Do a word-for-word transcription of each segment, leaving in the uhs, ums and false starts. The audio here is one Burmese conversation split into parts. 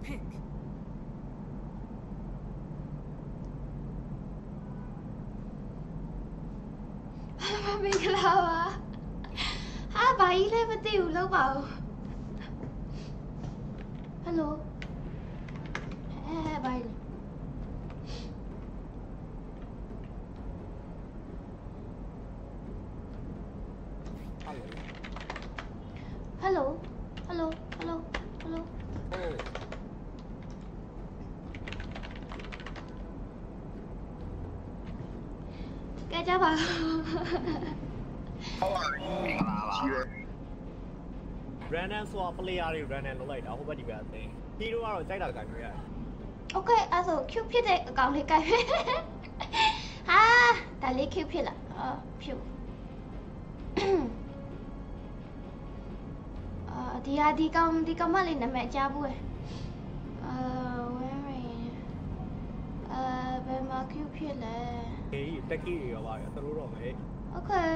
pick. မင်္ဂလာပါဟာဘာကြီးလဲမသိဘူးလောက်ပါဦးဟယ်လိုအဲဘာကြီးဟယ်လိုဟယ်လိုဟယ်လိုဟယ်လိုကဲကြပါဟုတ်ပါပြီမင်္ဂလာပါရှိတယ် Brandon ဆိုတာ player တွေ Brandon လုပ်လိုက်တာဟိုဘက်ဒီဘက်အသိ hero ကတော့ကြိုက်တာကြိုက်မျိုးရတယ် Okay အဲ့ဆို cute ဖြစ်တဲ့အကောင်လေးကြိုက်ပဲဟာဒါလေး cute ဖြစ်လားအော်ဖြူအာဒီဟာဒီကောင်ဒီကောင်မလေးနာမည်အကြားဘူးလေအာဝဲရင်းအာဘယ်မှာ cute ဖြစ်လဲအေးတက်ကြီးတွေရောပါရသလိုတော့ပဲ Okay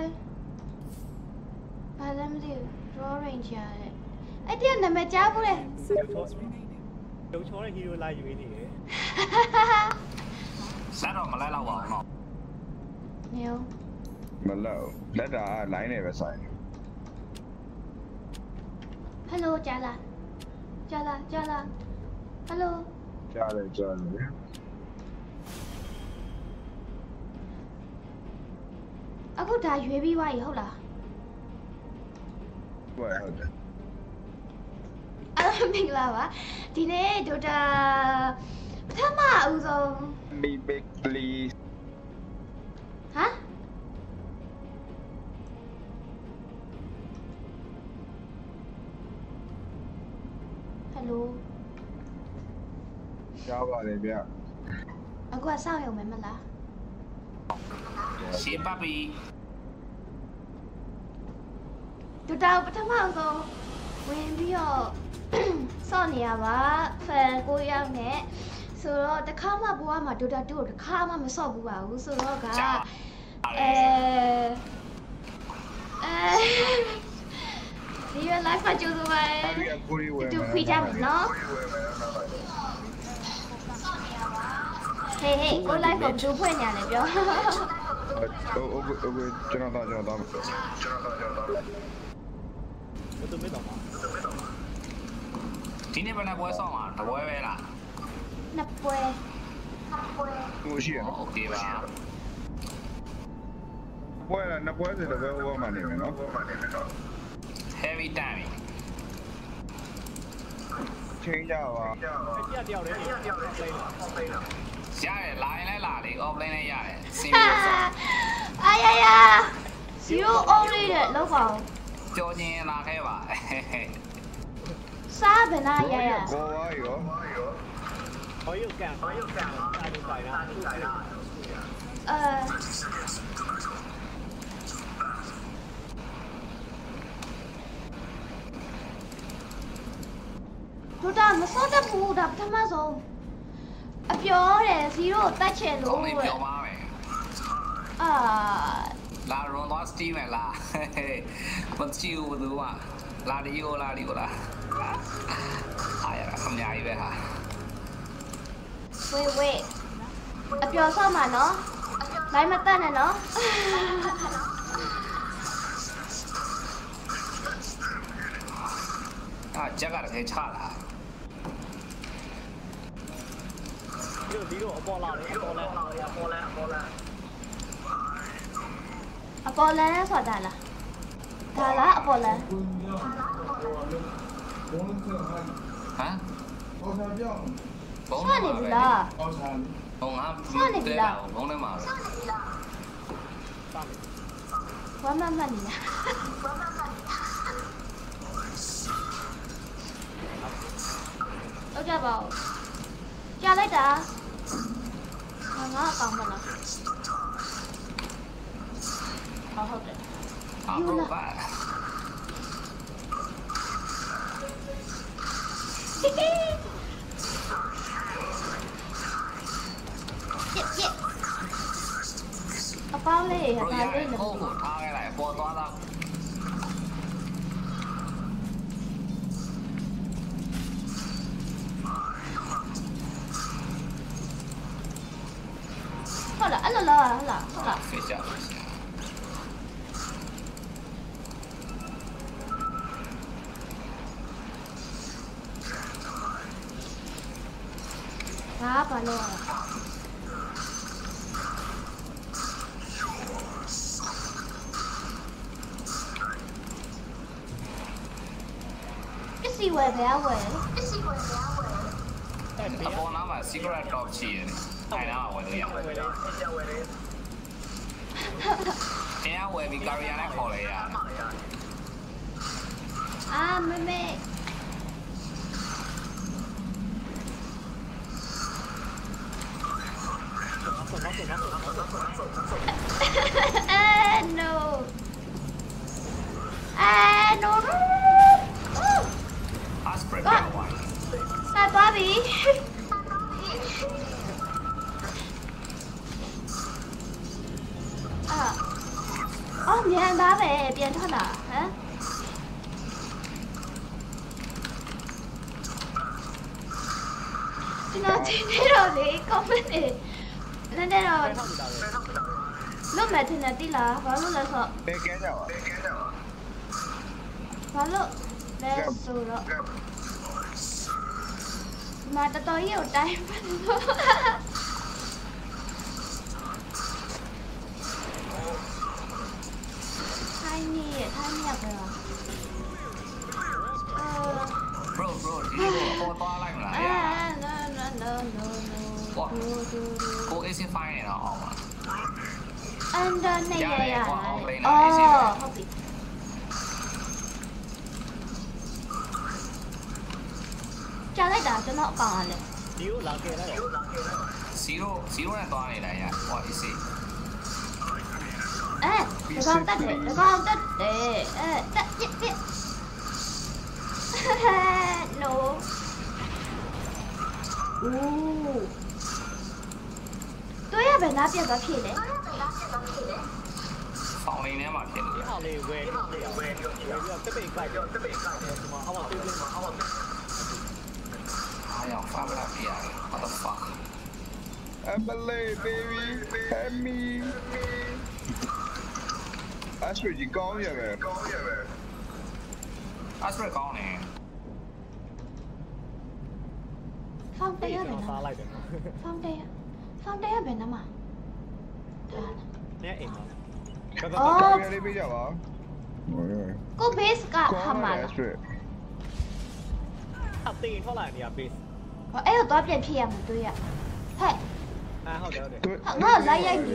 ဘာလဲမသိဘူး draw range ရတယ်အဲ့ဒီနာမည်ကြားဘူးလေရုပ်ချောတဲ့ hero လာယူနေတယ်လက်တော့မလိုက်တော့ပါဘူးနော်နေအောင်မလောက်လက်တာလိုင်းနေပဲဆိုင် Hello ကြားလားကြားလားကြားလား Hello ကြားတယ်ကြားတယ်အခုဒါရွေးပြီးွားပြီဟုတ်လားဟုတ်ဟုတ်တယ်အဲ့မင်္ဂလာပါဒီနေ့ဒိုတာပထမအဦးဆုံး Me big please ဟမ်ဟယ်လိုကြားပါတယ်ဗျအခုကစောင့်ရုံပဲမလားရှင်းပါပြီဒိုတာပထမအဆုံးဝင်ပြီးတော့စောင့်နေရပါဖန်ကိုရောက်နေဆိုတော့တခါမှဘဝမှာဒိုတာတူကိုတခါမှမစော့ဘူးပါဘူးဆိုတော့ကအဲအဲဒီရ live မှာကြိုးစားပါတူခွေးကြမယ်နော်ဟေးဟေးကို live ကိုကြိုးဖွင့်ညာလေပြောဟုတ်ဟုတ်ဟုတ်ကျွန်တော်တော့ကျွန်တော်တော့ကျွန်တော်တော့ကျွန်တော်တော့ဘယ်သူမင်းတော့မှာဒီနေ့ဘယ်နဲ့ပွဲဆောင်မှာတပွဲပဲလားနှစ်ပွဲကိုရှိရနော်โอเคပါပွဲလားနှစ်ပွဲစတဲ့ဘယ်ဟိုမှာနေမယ်နော် heavy time ချင်းကြပါတယောက်တယောက်လေးတယောက်တယောက်လေးရတယ်လာရင်လည်းလာလေ offline လည်းရတယ်စင်အာပြီးတော့အာရရ zero only တဲ့လောက်ပါဦးကြော်ချင်းလာခဲ့ပါစားဘယ်နာရရဘောဝါရောဟောရုပ်ကန်ဟောရုပ်ကန်အားလုံးတိုင်းလားတိုင်းလားအဲဒိုတာမစောတတ်ဘူးဒါပထမဆုံးအပြောတယ် zero တတ်ချင်လို့ကောင်းလေးပြောပါမယ်အာလာရွန်သွားစတီးမယ်လားမကြည့်ဘူးသူကလာဒီယိုလာဒီယိုလားအားရအများကြီးပဲဟာဝေးဝေးအပြောဆော့မှာနော်လိုင်းမတက်နဲ့နော်အာဂျက်ကလည်းချလာဒီလိုဒီလိုအပေါ်လာတယ်အပေါ်လာအပေါ်လာအပေါ်လာအပေါ်လာအပေါ်လန်းဆိုတာလားဒါလားအပေါ်လန်းဟမ်ဘုံဆွနေပြီလားဘုံငါဘုံထဲမှာဝမ်းမမှတ်နေလားဟုတ်ကြပါဦးကြားလိုက်တာငါအကောင်မလားဟုတ်တယ်အာဘရိုပါ Yep, yep. အပေါင်းလေးဟာဒါလေးဟိုဟိုထားခဲ့လိုက်ပေါ်သွားတော့ဟလို့လောက်ရဟုတ်လားဟုတ်လားဖေးကြပါစေဘာဘာလို့ပစ္စည်းဝယ်ဘယ်ဝယ်ပစ္စည်းဝယ်ဘယ်ဝယ်အဲ့ဘေးအပေါ်နားမှာ secret top ချီရတယ်အဲ့ဒါကဝယ်လို့ရဝယ်တယ်ပြန်ဝယ်တယ်တရားဝယ်ပြီးကာရီယာနဲ့ခေါ်လိုက်ရအာမမေ Ah, no. Ah, no. Asprey Ah. one Hi, Bobby. À. Ô, miền bá về biến thoát à? Hả? Chị nói chị đi rồi đi, con biết đi. Nên đây rồi. Lúc mẹ thì là đi là, và lúc là sợ. ဘယ်ကဲကြပါဘယ်ကဲကြပါ Và lúc là sợ rồi. Mà tao tôi hiểu tay hai nhì hai nhạc rồi à? Ờ. bro bro ဒီလိုပေါ်သွားလိုက်မလား À, no no no no no. What? Do, do, do. ကို AC file နေတော့အောင်ပါ Anh đơn này Dạ, vậy dạ, à? con không lấy Ồ, lại cái gì đâu. không bị. Cha lấy đá cho nó còn à này. ဒီကိုလာခဲ့လိုက်တော့ zero zero နဲ့သွားနေလိုက်ရဟို AC Ê, để con tắt để, để con tắt để. Ê, tắt biết biết. No. Ooh. Tôi à phải nắp biết có gì đấy. ဖောင်လေးထဲမှာဖြစ်နေဒီတယ်ဟာလေးဝယ်ပြီးဝယ်ပြီးတော့တက်ပိတ်ကြိုက်တော့တက်ပိတ်ကြိုက်တယ်ဒီမှာအောက်မှာပြေးပြေးမှာအောက်မှာအားရအောင်ဖာမလာပြရတယ် what the fuck Emily baby help me အဆွေကြီးကောင်းရပဲကောင်းရပဲ Asprey ကောင်းနေ Phong တေး tay á ကျွန် phải တော်စား nằm. လိုက်တယ် Phong tay á. Phong tay á phải nằm à? Đó. နဲ့အိမ်မှာ Ồ. ကောင်းရလေးပြကြပါဟုတ်ရ Cô base cả ကော hầm င်းရ à? အဆွေအသေးထွက်လာနေရ base Ê, tôi biến phi à một tôi à? Hey, အာဟုတ်တယ်ဟုတ်တယ် họ ngỡ ra dây gì?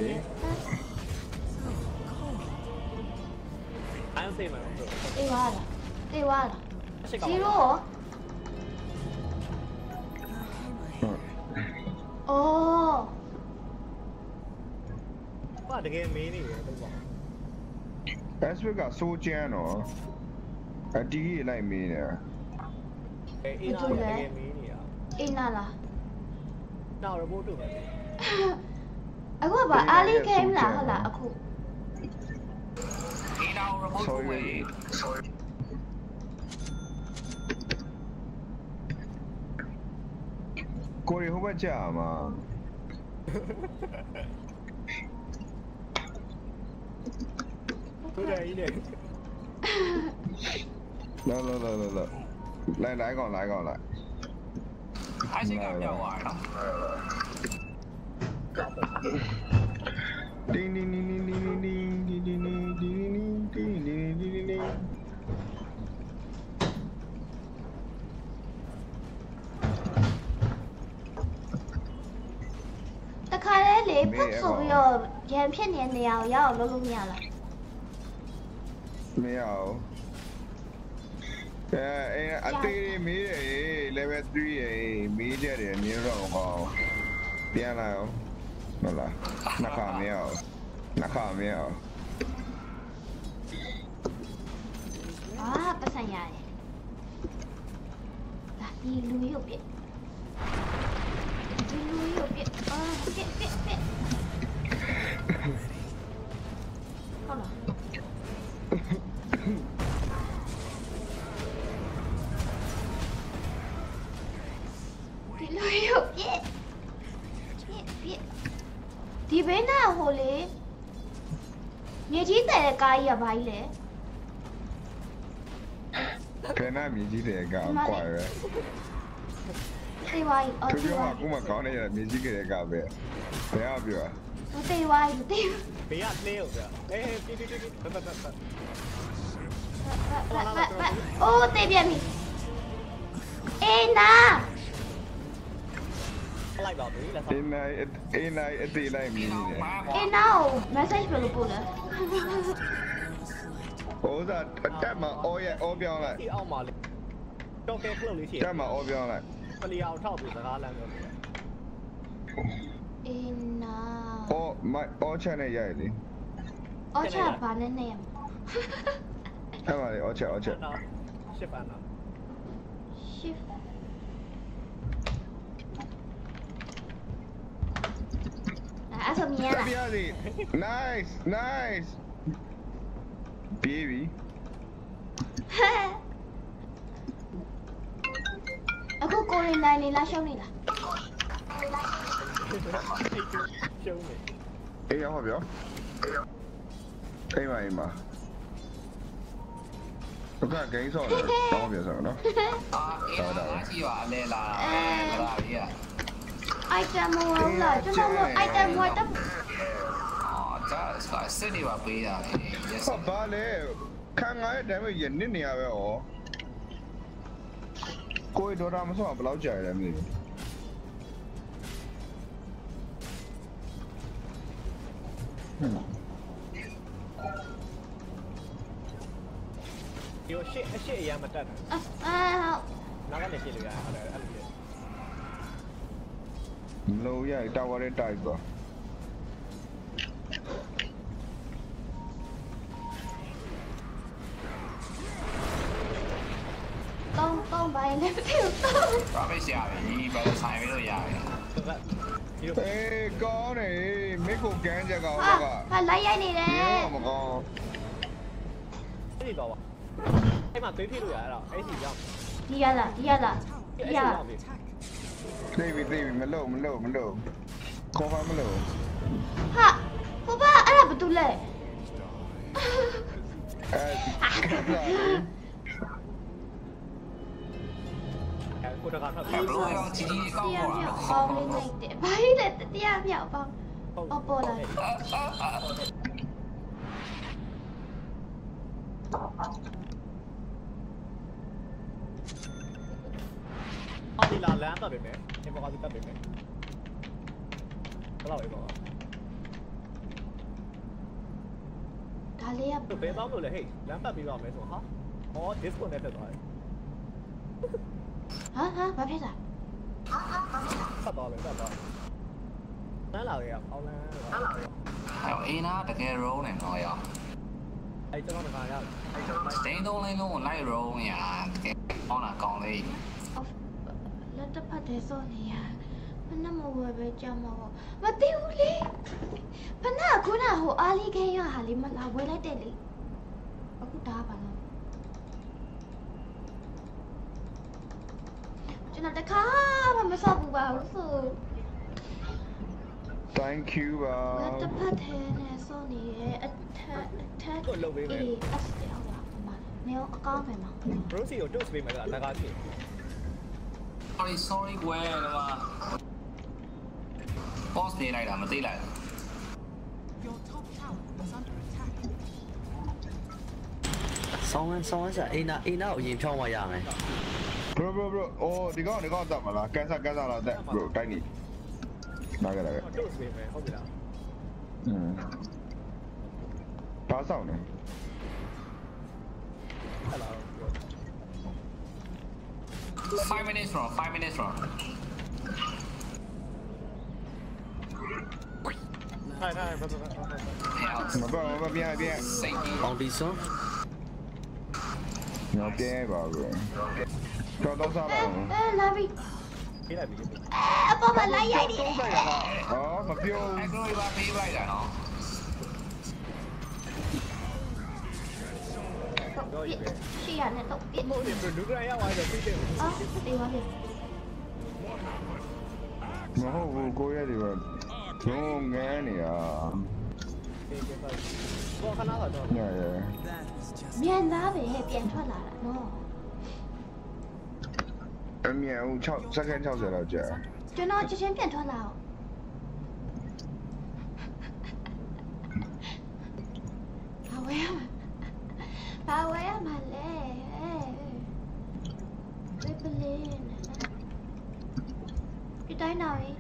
အိုင်းစေးမှာတော့ Đi qua rồi. Đi qua rồi. အရှိကောင်း Zero hả? Ồ. ဘာတကယ်မင်းနေတယ်တော့ပေါ့အဆွေကစိုးကျန်းတော့အတီးကြီးလိုက်မင်းနေအဲအေးနာတကယ်မင်းနေတာ Đi nào là? နောက် report လုပ်မယ် Aku apa? Ali game lah lah aku. ဒီတော့ report ကိုဝယ်ကိုရီဟိုဘက်ကြာမှာဟုတ်တယ်ကြီးလေလာလာလာလာလာလိုက်လိုက်ကောင်လိုက်ကောင်လိုက်အိုက်စိတ်ကပြောက်သွားတယ်နော်တင်းတင်းတင်းတင်းတင်းတင်းတင်းတင်းတင်းတင်းတင်းတင်းတင်းတင်းတခါလဲလေဖုတ်ဆိုပြီးတော့ရန်ဖြစ်နေတဲ့နေရာကိုရောက်အောင်လုပ်လို့မရလားမရအောင်အဲအဲအသေးလေးမေးတယ် level three ရေမေးကြတယ်မြင်တော့ကောင်းပြန်လာအောင်ဟုတ်လားနှခါမရအောင်နှခါမရအောင်အာပတ်စံရတယ်ဒါဒီလူရုပ်ပြဒီလူရုပ်ပြအာပြပြပြဟုတ်လားဒီလူရုပ်ပြပြပြဒီဘေးနာဟိုလေမြေကြီးတဲ့ကားကြီးကဘာကြီးလဲဖယ်နာမြည်ကြီးတယ်ကကွာပဲတေးဝါကြီးအော်သူတေးပြောဝါမှာကိုမကောင်းနေရမြည်ကြီးကလေးကပဲဘယ်ကပြောသူတေးဝါကြီးတေးဘေးကနှေးဟုတ်ဗျာအေးပြပြပြပြပတ်ပတ်ပတ်အိုးတေးပြန်ပြီအေးနာလိုက်ပါဘူးလက်ဆောင်အင်းနိုင်အင်းနိုင်အသေးလိုက်မြည်နေတယ်အေးနာကို message ဘယ်လိုပို့လဲဟိုသာတက်မှာအော်ရဲ့အော်ပြောင်းလိုက်ဒီအောက်မှာလေတော့ကဲခလုတ်လေးရှိတက်မှာအော်ပြောင်းလိုက်ပလီအောင်ထောက်ပြီးစကားလမ်းပြောတယ်အေးနာအော်မိုက်အော်ချက်နဲ့ရိုက်လေအော်ချာဘာနဲ့နဲ့ရမအဲ့မှာလေအော်ချက်အော်ချက်နော်ရှစ်ပန်းတော့ shift အဲ့ဆိုမြင်ရလားပြရစီ nice nice ပြေးပြီအခုကိုရီနိုင်နေလားရှုံးနေလားရှုံးနေအေးရောပြောအေးမအေးမဘကဂိမ်းဆော့တယ်တောင်းပြဆော့နော်အာအေးလားရှိပါအလဲလားအဲဒါကြီးอ่ะ item မဟုတ်လားကျွန်တော်တို့ item ဝတ်တော့အော်ဒါစစ်နေပါပေးတာလေ yes ဟောဘာလဲခံငါရဲ့ damage ရနစ်နေရပဲဩကိုယ်ဒေါ်တာမဆော့ဘယ်လောက်ကြာရလဲမသိဘူးဒီရှစ်အရှစ်အရမ်းမတက်ဘူးအာနောက်ကနေရှစ်လို့ရတယ်အဲ့လိုအဲ့လိုမလို့ရတာဝါရဲတိုက်သွားတောင်းတောင်းပါရင်လည်းမသိဘူးတောင်းဘာပဲရှာပြီဘာလို့ဆိုင်ပြီးလို့ရတယ်ဒီလိုအေးကောင်းတယ်မိကိုကန်းချက်ကောင်ဟာကဟာလိုက်ရိုက်နေတယ်မြေမကောင်းဒီတော့ပါအဲ့မှာသွေးဖြည့်လို့ရအဲ့တော့အဲ့စီရောက်ဒီရလားဒီရလားဒီရလားသိပြီသိပြီမလို့မလို့မလို့ခေါ်ပါမလို့ဟာဘဘအဲ့ဒါဘာတူလဲအဲကိုတကာထောက်ဘလို့ရောကြီးကြီးကောင်းတရားပါမြောတော့က်ပေါင်းလေးလိုက်တယ်ဘာကြီးလဲတရားမြောက်ပေါင်းအော်ပေါ်လာအော်ဒီလာလမ်းတက်ပြီမယ်ဒီဘောကတက်ပြီမယ်ဘယ်လောက်ပဲပေါ့ဒါလေးကဘယ်တော့လို့လဲဟေးလမ်းပတ်ပြီးတော့မယ်ဆိုဟာဟော disconnect တက်သွားတယ်ဟာဟာဘာဖြစ်လဲဆက်သွားတယ်ဆက်သွားလမ်းလာရအောင်လမ်းအဲ့အေးနာတကယ် roll နေတော့ရောအဲ့ကျွန်တော်ကရတယ်ဒိန်းသုံးလေးလုံးကိုလိုက် roll ညာတကယ်ဟောတာကောင်းလေလက်တစ်ဖက်တည်းစောနေရမနှမဝယ်ပဲကြမှာပေါ့မသိဘူးလေဖနာခုနဟိုအာလီခဲရဟာလေးမလာဝယ်လိုက်တယ်လေအခုဒါပါလားကျွန်တော်တခါမှမဆော့ဘူးပါဘူးဆို thank you ပါလက်တစ်ဖက်တည်းနဲ့စောနေရအထက်အထက်ကိုလုပ်ပေးမယ်အေးအစတယ်ဟုတ်ပါမနေအကောင်းပဲမှာ Rosie ကို dose ပေးမယ်ကအလကားဖြစ် sorry sorry ကွယ်တော့ boss ပေးလိုက်တာမသိလိုက်ဆောင်းဆောင်းစားအိနာအိနာကိုအရင်ဖြောင်းသွားရမယ် bro bro bro အိုးဒီကောင်ဒီကောင်တက်မလားကန်ဆာကန်ဆာလာတက် bro တိုက်နေနားကြလာခဲ့ dose ပေးမယ်ဟုတ်ပြီလားอืมပါဆောင်နေဟုတ်လား five minutes from five minutes from ထိုင်ထိုင်ဘယ်လိုလဲမပါမပါပြန်ပြန်စိတ်ကြီးပေါင်ဒီစွန်းညောပြန်ပါ bro တော့တော့စားလာအောင်အဲလာပြီပေးလိုက်ပြီအပေါ်မှာလိုက်ရိုက်နေသုံးဆိုင်ရတာဟောမပြောအဲ့လိုပါပေးလိုက်တာနော်တော့ရေးပဲရှိရနဲ့တော့ပြစ်မို့ဒီလူကရရောက်သွားတယ်ပြီးတယ်အော်တေးပါပြီမဟုတ်ဘူးကိုရဲဒီကလုံးငန်းနေရအေးကဲပါဘောခဏတော့တော့ညရမြန်သားပဲပြန်ထွက်လာတာနော်အမြန်ဦး6စက္ကန့်60လောက်ကြာကျွန်တော်ချက်ချင်းပြန်ထွက်လာအောင်ဘာဝဲရမှာဘာဝဲရမှာလဲဝေးပလင်းဒီတိုင်းnào ấy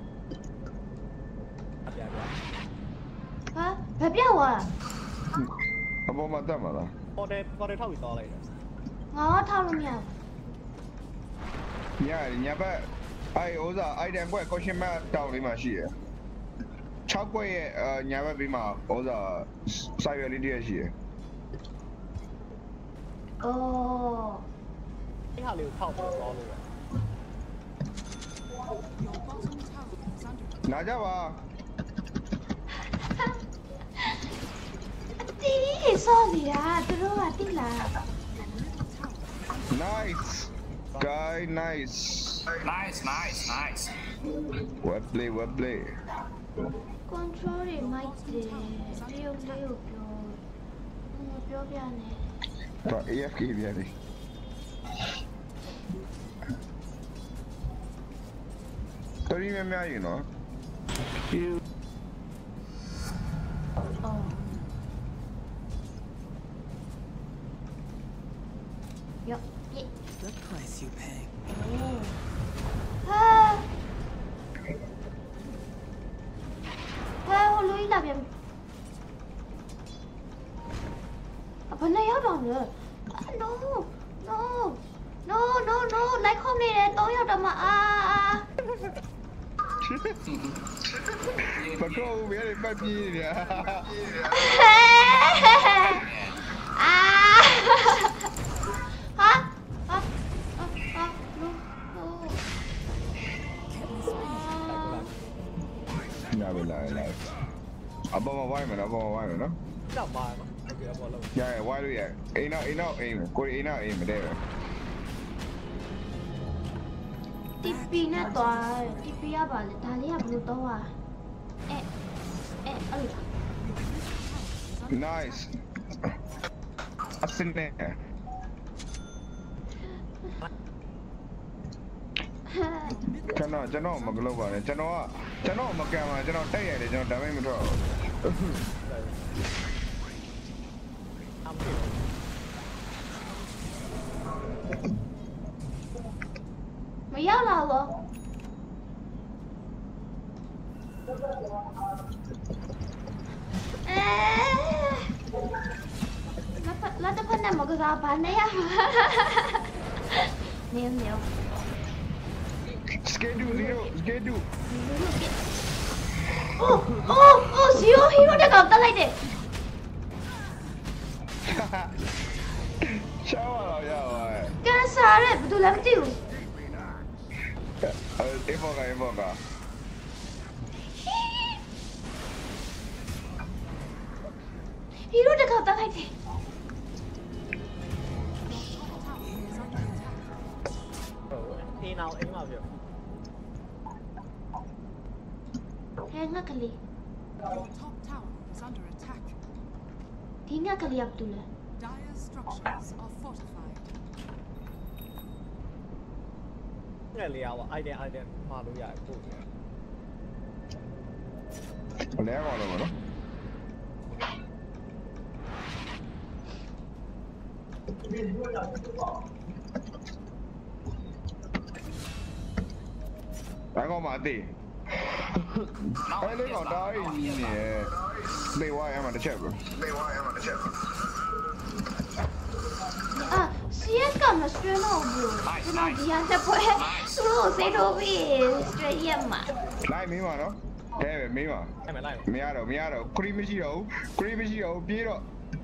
hả phải biết à အပေါ်မှာတက်မှာလားပေါ်တယ်ပေါ်တယ်ထောက်ပြီးသွားလိုက်တယ်ငါထောက်လို့မရညညဘက်အဲ့ဥစား item ကွက် question mark တောင်းလေးမှာရှိရယ်6ကွက်ရဲ့ညဘက်ပြီးမှာဥစား cyber လေးတည်းရှိရယ်အိုးဒီဟာလေးကိုထောက်ပြီးသွားလို့နာကြပါတီးစောနေတာသူတို့ကတိလာ nice guy nice nice nice nice well play well play control တွေမိုက်တယ်တရုတ်လေးကိုပြောဟိုပြောပြနေတော့ A F K ပြန်ပြီတော်ရင်းများများရင်နော်哦。哟，耶。 The price you pay. 啊。哎，我录音那边。啊，本来要找人。No no no no no， 来后面的都要的嘛啊啊。 不够别人卖逼的。 啊！啊啊啊啊！no no。 来不来来？阿爸妈歪没了，阿爸妈歪没了。 တော့ပါနော်ဟုတ်ကဲ့ဘောလုံးရရဝိုင်းလို့ရအိမ်နောက်အိမ်နောက်အိမ်ကိုအိမ်နောက်အိမ်မတည့်ပဲတီပီနဲ့သွားတီပီရပါလေဒါလေးကဘယ်လိုတော့อ่ะအဲအဲအဲ့လို nice အစနေကျွန်တော်ကျွန်တော်မကလို့ပါနဲ့ကျွန်တော်ကကျွန်တော်မကံပါကျွန်တော်တက်ရတယ်ကျွန်တော်ဒါမှမထွက်ဘူးမရလာလို့အဲလာတော့ဖက်နေမကစားပါနဲ့ရနေနေ schedule zero schedule အိုးအိုးအိုး zero hero တက်တော့တက်လိုက်တယ်ရှောင်းရတော့ရပါတယ်ကန်ဆာရဲ့ဘယ်သူလဲမသိဘူးအေးဘောကအေးဘောကဟီရိုတက်တော့တက်လိုက်တယ်အေးနောက်အိမ်မှာပြောဟဲ့ငါကလေးဒီငါကလေးကဘယ်သူလဲငယ်လေးอ่ะ item item မှာလို့ရတယ်ပို့တယ်ဘယ်လဲကောလို့မလို့ဘာကောမအသေးအဲ့လေးကောင်တိုင်းနေလေဝါရမှာတစ်ချက်ပဲလေဝါရမှာတစ်ချက်啊 ，C S ကမဆွေးတော့ဘူး။ကျွန်တော်ဒီဟာတက်ပွဲသူတို့စေတော့ပြီဆွေးရမှာ။လိုက်မင်းပါနော်။ကဲပဲမင်းပါ။အဲ့မလိုက်။မရတော့မရတော့ခရီးမရှိတော့ဘူး။ခရီးမရှိတော့ဘူးပြေးတော့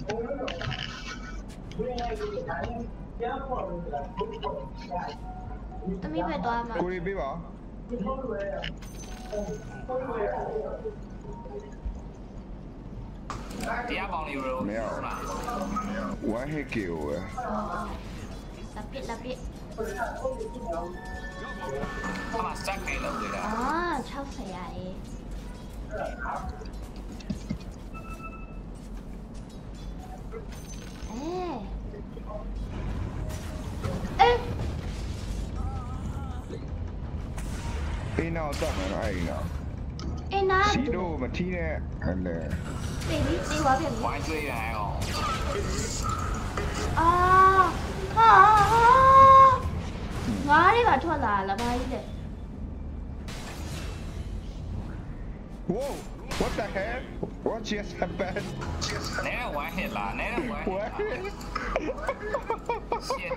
တမီးပဲသွားမှာ။ကိုရီပေးပါ။တရားပေါင်းလေးရောမရဘူး။ one hit kill ပဲ။လက်ပစ်လက်ပစ်။ဟာစတက်နေလို့လေ။အာ၆၀ရယ်အိမ်နောက်တက်မယ်နော်အဲ့ဒီနော်အင်းနာစီတို့မထီးနဲ့အဲ့လေတေးပြီးတေးသွားပြန်ပြီဝိုင်းကျွေးရအောင်အာဟာငါးလေးပါထွက်လာလားဘာကြီးလဲ Whoa what the heck what just happened နဲဝိုင်းဟစ်လာနဲဝိုင်း what shit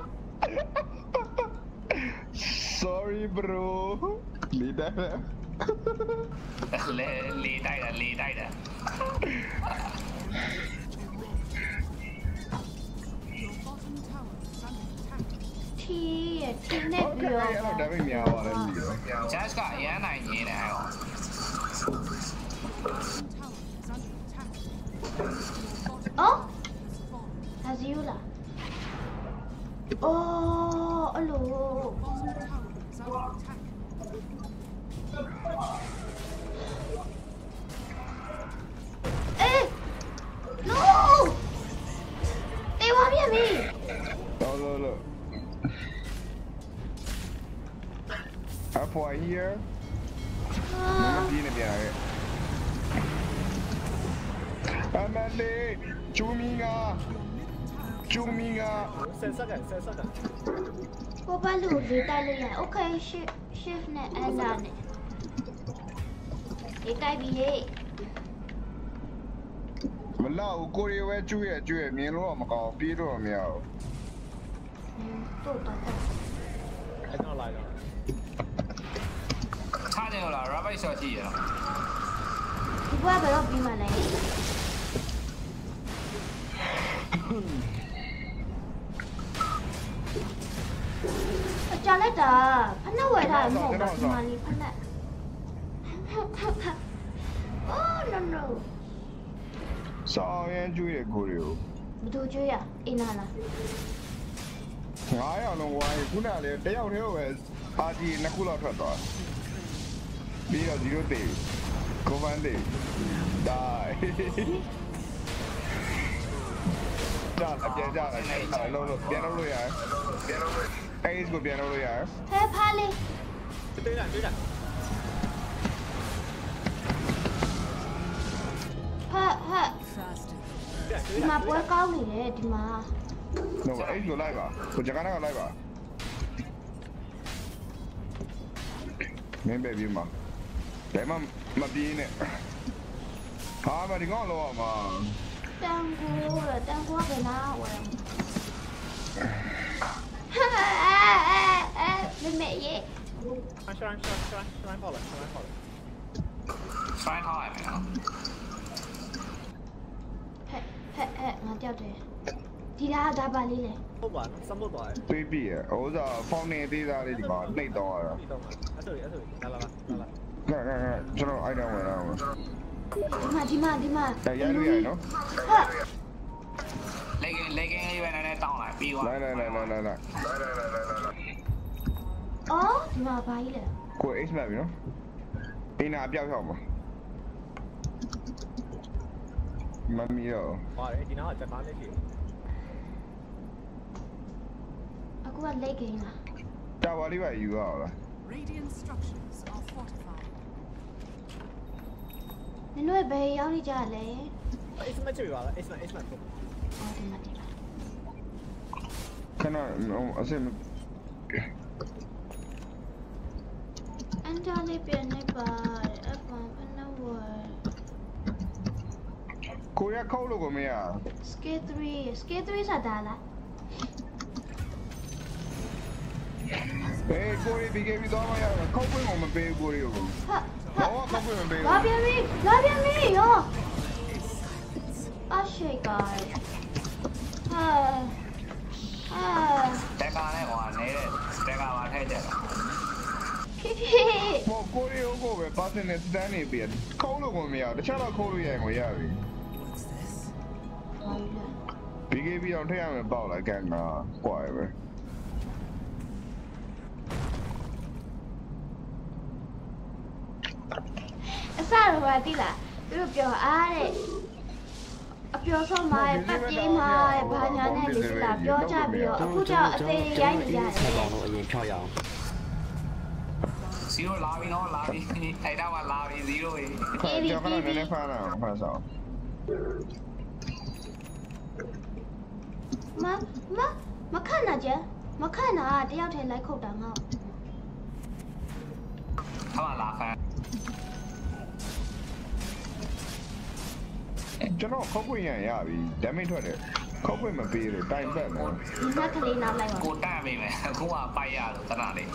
sorry bro လီဒါလေလေတိုက်တာလေတိုက်တာทีทีเน็ตပြီးတော့အဲ့ဒါပဲများပါတယ်လီတော့ Jazz ကအရန်နိုင်နေတယ်အဲ့တော့အော်ဟာဇီယူလာအော်အလိုအေး no တေးဝါပြန်ပြီ look look look up right here မပြင်းနေပြန်ရဲ့အမလေးဂျူမီငါဂျူမီငါဆယ်စက္ကန့်ဆယ်စက္ကန့်ကိုပါလူလေးတိုက်လို့ရ okay shift shift နဲ့ enter နဲ့ဒီတိုက်ပြီဟေ့မလောက်ကိုရီဝဲကျွေးရကျွေးရမြင်လို့တော့မကောင်းပြေးတော့မရဘူးတို့တော့အဲ့တော့လိုက်တော့ချားတယ်လား rubber shot ရှိရလားဒီဘွားဘယ်တော့ပြီးမှလဲအကြလက်တာဖနှက်ဝယ်ထားရမဟုတ်ဘူးဒီမှာလေးဖနှက် oh no no စောင်းရန်ကျွေးရကိုရီကိုဘသူကျွေးရအင်းနာလားငါးယောက်လုံးဝိုင်းခုနလေတယောက်တည်းပဲအာဒီနှစ်ခုလောက်ထွက်သွားပြီးတော့ဇီရိုတေးကိုဗန်တေးဒိုင်ကြာပြန်ကြတယ်လုံးလုံးပြန်လို့ရတယ်ပြန်လို့အဲ့ဒီကိုပြန်လို့ရတယ်ဟဲဖားလေးတွေးတာတွေးတာဟဲ့ဟဲ့ဒီမှာပွဲကောင်းနေတယ်ဒီမှာနော်အဲ့ဒီကိုလိုက်ပါကိုဂျကာနာကလိုက်ပါမင်းပဲပြီးမှာဒါမှမပြေးနဲ့ဟာမဒီကောင်လောမှာတန်ကိုရတန်ကိုကဘယ်နာဝယ်အဲအဲမမေရဲ့ရှမ်းရှမ်းရှမ်းရှမ်းပေါ့လားရှမ်းပေါ့လား try ထားရမယ်နော်ဟဲ့ဟဲ့ဟဲ့ငါကြောက်တယ်ဒီလားဒါပါလေးလေဟုတ်ပါစမ်းဖို့တော့ပေးပြီးရဟိုဥစားဖောင်းနေသေးသားလေးဒီမှာနှိပ်တော့ရတာဒီတော့အဲ့ဆိုအဲ့ဆိုလာလာလာလာကဲကဲကဲကျွန်တော်အိုက်တော့ဝင်တော့ဒီမှာဒီမှာဒီမှာဒါရလို့ရနော်ဟဲ့လေကင်းလေကင်းလေးပဲနည်းနည်းတောင်းလိုက်ပြီးသွား来来来来来来， အော်ဒီမှာဘာကြီးလဲကို H မှတ်ပြီနော်အိနာပြောက်ရောက်ပါမမီရောပါတယ်ဒီနောက်ကဂျပန်လေးရှိအခုကလက်ဂိမ်းလားတာဝါလေးပါယူရအောင်လား Radiant structures are fortified. နင်တို့ဘယ်ရောက်နေကြလဲ It's much ပြပါလား It's much It's much အော်ဒီမှာဒီမှာခဏအစင်အန်တာလေးပြန်နေပါအပန်ဖနဝယ်ကိုရခေါက်လို့ကိုမရ scale three scale three ဆိုတာလားဟေးကိုရဘီကေဘီတော့မရခေါက်ပွင့်ကိုမပေးကိုရကိုဟာတော့ခေါက်ပွင့်မပေးလာပြန်ပြီလာပြန်ပြီရောအရှိကားဟာဟာတက်ကာနဲ့ဟိုကနေတက်ကာပါထဲတက်တာခိခိဟိုကိုရကိုပဲပါစင်နဲ့စတန်နေပြီခေါက်လို့ကိုမရတခြားတော့ခေါက်လို့ရရင်ကိုရပြီ ဘီကေဘီအောင်ထည့်ရမယ်ပေါ့လားကန်ကကွာပဲအစစားတော့တိလားသူတို့ပြောအားတဲ့အပြောဆုံးမှာပတ်ပြေးမှာဘာညာနဲ့လေလာပြောကြပြီးတော့အခုကျအသေးရိုင်းနေရတယ်ဆက်ကောင်တော့အရင်ဖြောက်ရအောင် zero လာပြီနော်လာပြီအဲ့တော့လာပြီ zero ရေကျော်ကတော့နည်းနည်းဖမ်းအောင်ဖမ်းဆောင်မမမခန့်နာကျမခန့်နာတယောက်ထဲလိုက်ခုတ်တာငါ့他妈拉翻！ ကျွန်တော်ခောက်ပွင့်ရရပြီ damage ထွက်တယ်ခောက်ပွင့်မပေးလို့တိုင်ပတ်မယ်ဒီနက်ကလေးနားလိုက်ပါကိုတန့်မိမယ်အခုကပိုက်ရလို့ခဏလေး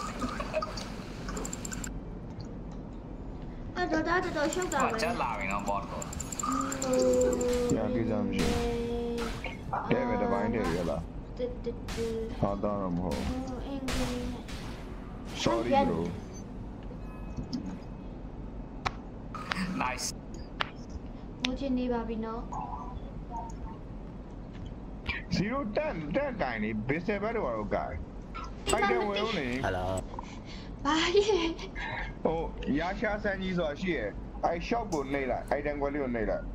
အဲ့တော့ဒါတော့ရှုပ်တာပဲကျက်လာပြီနော်ဘောတော့ညာကိစ္စမရှိတဲ့ပဲတစ်ပိုင်းတည်းရလားတစ်တစ်တစ်ဟာတော့မဟုတ်အင်္ဂလိပ် sorry bro nice ငိုချင်နေပါပြီနော် zero ten ten ကိုင်းနေ base ဘက်တော့တော့ကိုင်းအဲ့ဒါဝယ်ဦးနေဟလာဘာရဲ့ဟိုရာရှာစမ်းကြီးဆိုတာရှိရအဲ့ shop ကိုနှိပ်လိုက်အဲ့တန်ကွက်လေးကိုနှိပ်လိုက်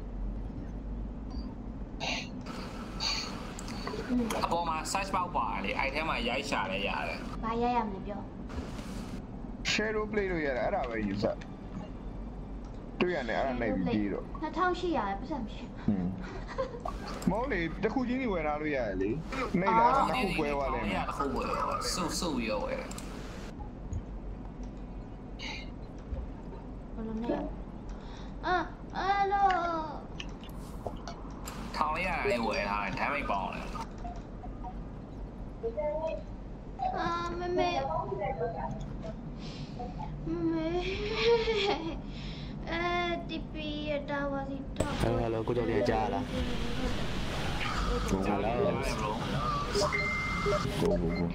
အပေါ်မှာ size ပေါက်ပါလေအဲ့ထဲမှာရိုက်ရှာလဲရတယ်ဘာရရမလဲပြော shadow play လို့ရတယ်အဲ့ဒါပဲယူဆက်တွေ့ရတယ်အဲ့ဒါနှိပ်ပြီးပြီးတော့နှစ်ထောင်ရှိရတယ်ပတ်စံမရှိဟွန်းမောင်လေးတစ်ခုချင်းကြီးဝယ်ထားလို့ရတယ်လေနှိပ်လိုက်တစ်ခုပွဲသွားလိမ့်မယ်တစ်ခုဝယ်စုစုရောဝယ်ဘယ်လိုလဲအာအဲ့လိုထောင်ရရတယ်ဝယ်ထားတယ် damage ပေါင်းတယ်အာမမေမမေအဲဒီပီရတာဝစီတော့ဟယ်လိုကိုကြောင့်လည်းကြားလားကြားလိုက်တယ်ကိုကိုကို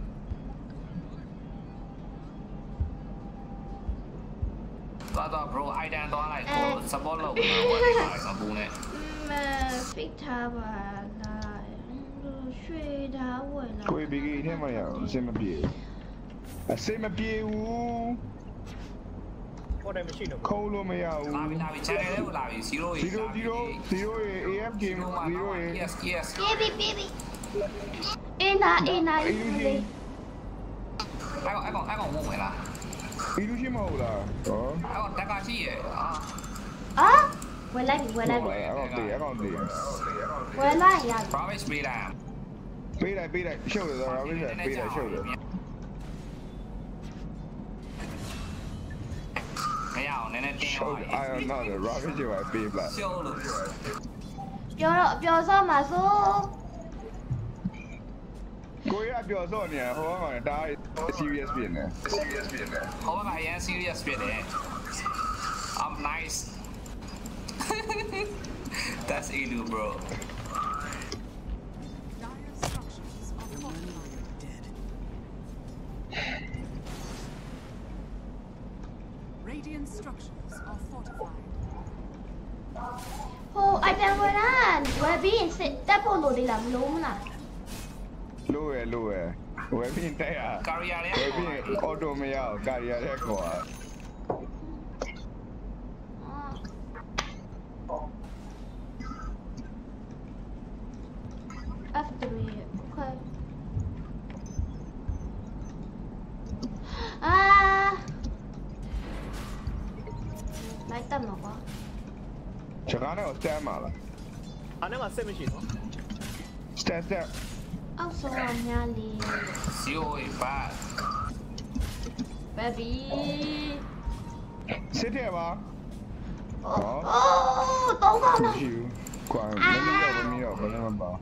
သွားတော့ bro item သွားလိုက်ကို support လုပ်ပြီးတော့ဝယ်ထားတယ်ဘူးနဲ့မဖိတ်ထားပါလားရွှေသားဝယ်လာကိုဘီဂီထဲမှာရအောင်အစင်မပြေအစင်မပြေဘူးဟိုတယ်မရှိတော့ခုံးလို့မရဘူးလာပြီလာပြီ channel လေးကိုလာပြီzero ရေ zero zero zero ရေ A F game zero ရေ yes yes ပြေးပြီပြေးပြီအေးနာအေးနာလေးအဲ့ကောင်အဲ့ကောင်အဲ့ကောင်ဝင်လာအီလူရှိမဟုတ်လားဟောအဲ့ကောင်တက်ကရှိရအာအာဝယ်လိုက်ပြီဝယ်လိုက်ပြီအဲ့ကောင်တေးအဲ့ကောင်တေးဝယ်လိုက်ရပြီ promise ပေးတာပေးလိုက်ပေးလိုက်ရှုပ်တယ်တော့ Robin ပေးလိုက်ရှုပ်တယ်မရအောင်နည်းနည်းတင်းရှုပ်သွား I am not a Robin ကျပါပေးပလားရှုပ်လို့ပြောတော့အပျော်စောမှာဆိုကိုရပြောစောနေဟောမှာဒါ serious ဖြစ်နေ serious ဖြစ်နေဟောမှာအရင် serious ဖြစ်တယ် I'm nice that's Ilu bro Dire structures are fortified. Radiant structures are fortified. ဟိုအိုက်တမ်ဝယ်တာဝယ်ပြီးစစ်တက်ဖို့လိုသေးလားမလို့မလားလို့ရလို့ရဝယ်ပြီးတက်ရ career လေးဝယ်ပြီးအော်တိုမရအောင်ကာရီယာတဲ့ခေါ် F three okay အာလိုက်တက်မှာကွာချက်ကားနဲ့ stand မှာလားအားနဲ့မှဆက်မရှိနော် stand stand အောက်ဆုံးအများလေး zero bad baby စစ်တယ်ပါအိုးတော့ကောင်းလားမရှိဘူးကွာမင်းတော့မင်းတော့ဘယ်မှာပါ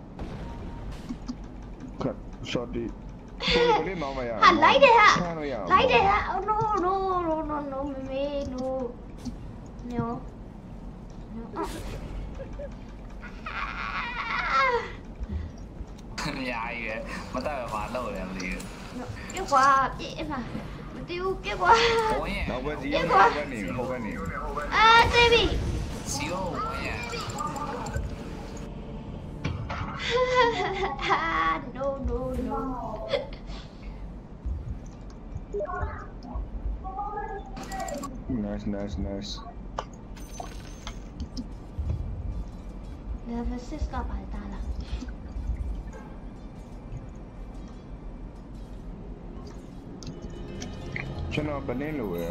ကတ် shorty ကိုယ်လေးမောင်းမရဟာလိုက်တယ်ဟာဆန်းလို့ရအောင်လိုက်တယ်ဟာ no no no no no မမေ no no no အများကြီးပဲမတက်ရမှာလောက်တယ်မသိဘူးပြကွာပြအမမတူပြကွာဘုံရဲ့နောက်ဘက်စီးဟိုဘက်နေဟိုဘက်နေအာတေးပြီ zero ဘုံရဲ့ no no no nice nice nice level six ကပါတာလားကျွန်တော်ဘယ်နဲ့လို့ရ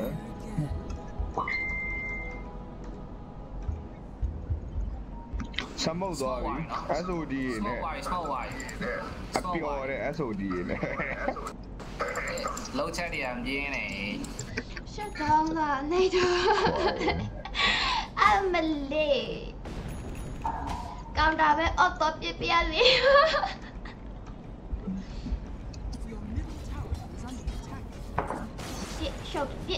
စမုတ်သွားပြီ S O D နဲ့ smoke wide smoke wide အပြော်တဲ့ S O D နဲ့လုံးချက်တွေအမြင်းနေရှက်ကောင်းကနေတော့အမလေးကောင်တာပဲအော်တော့ပြပြရလေ Your middle tower is under attack. ပြရှုပ်ပြ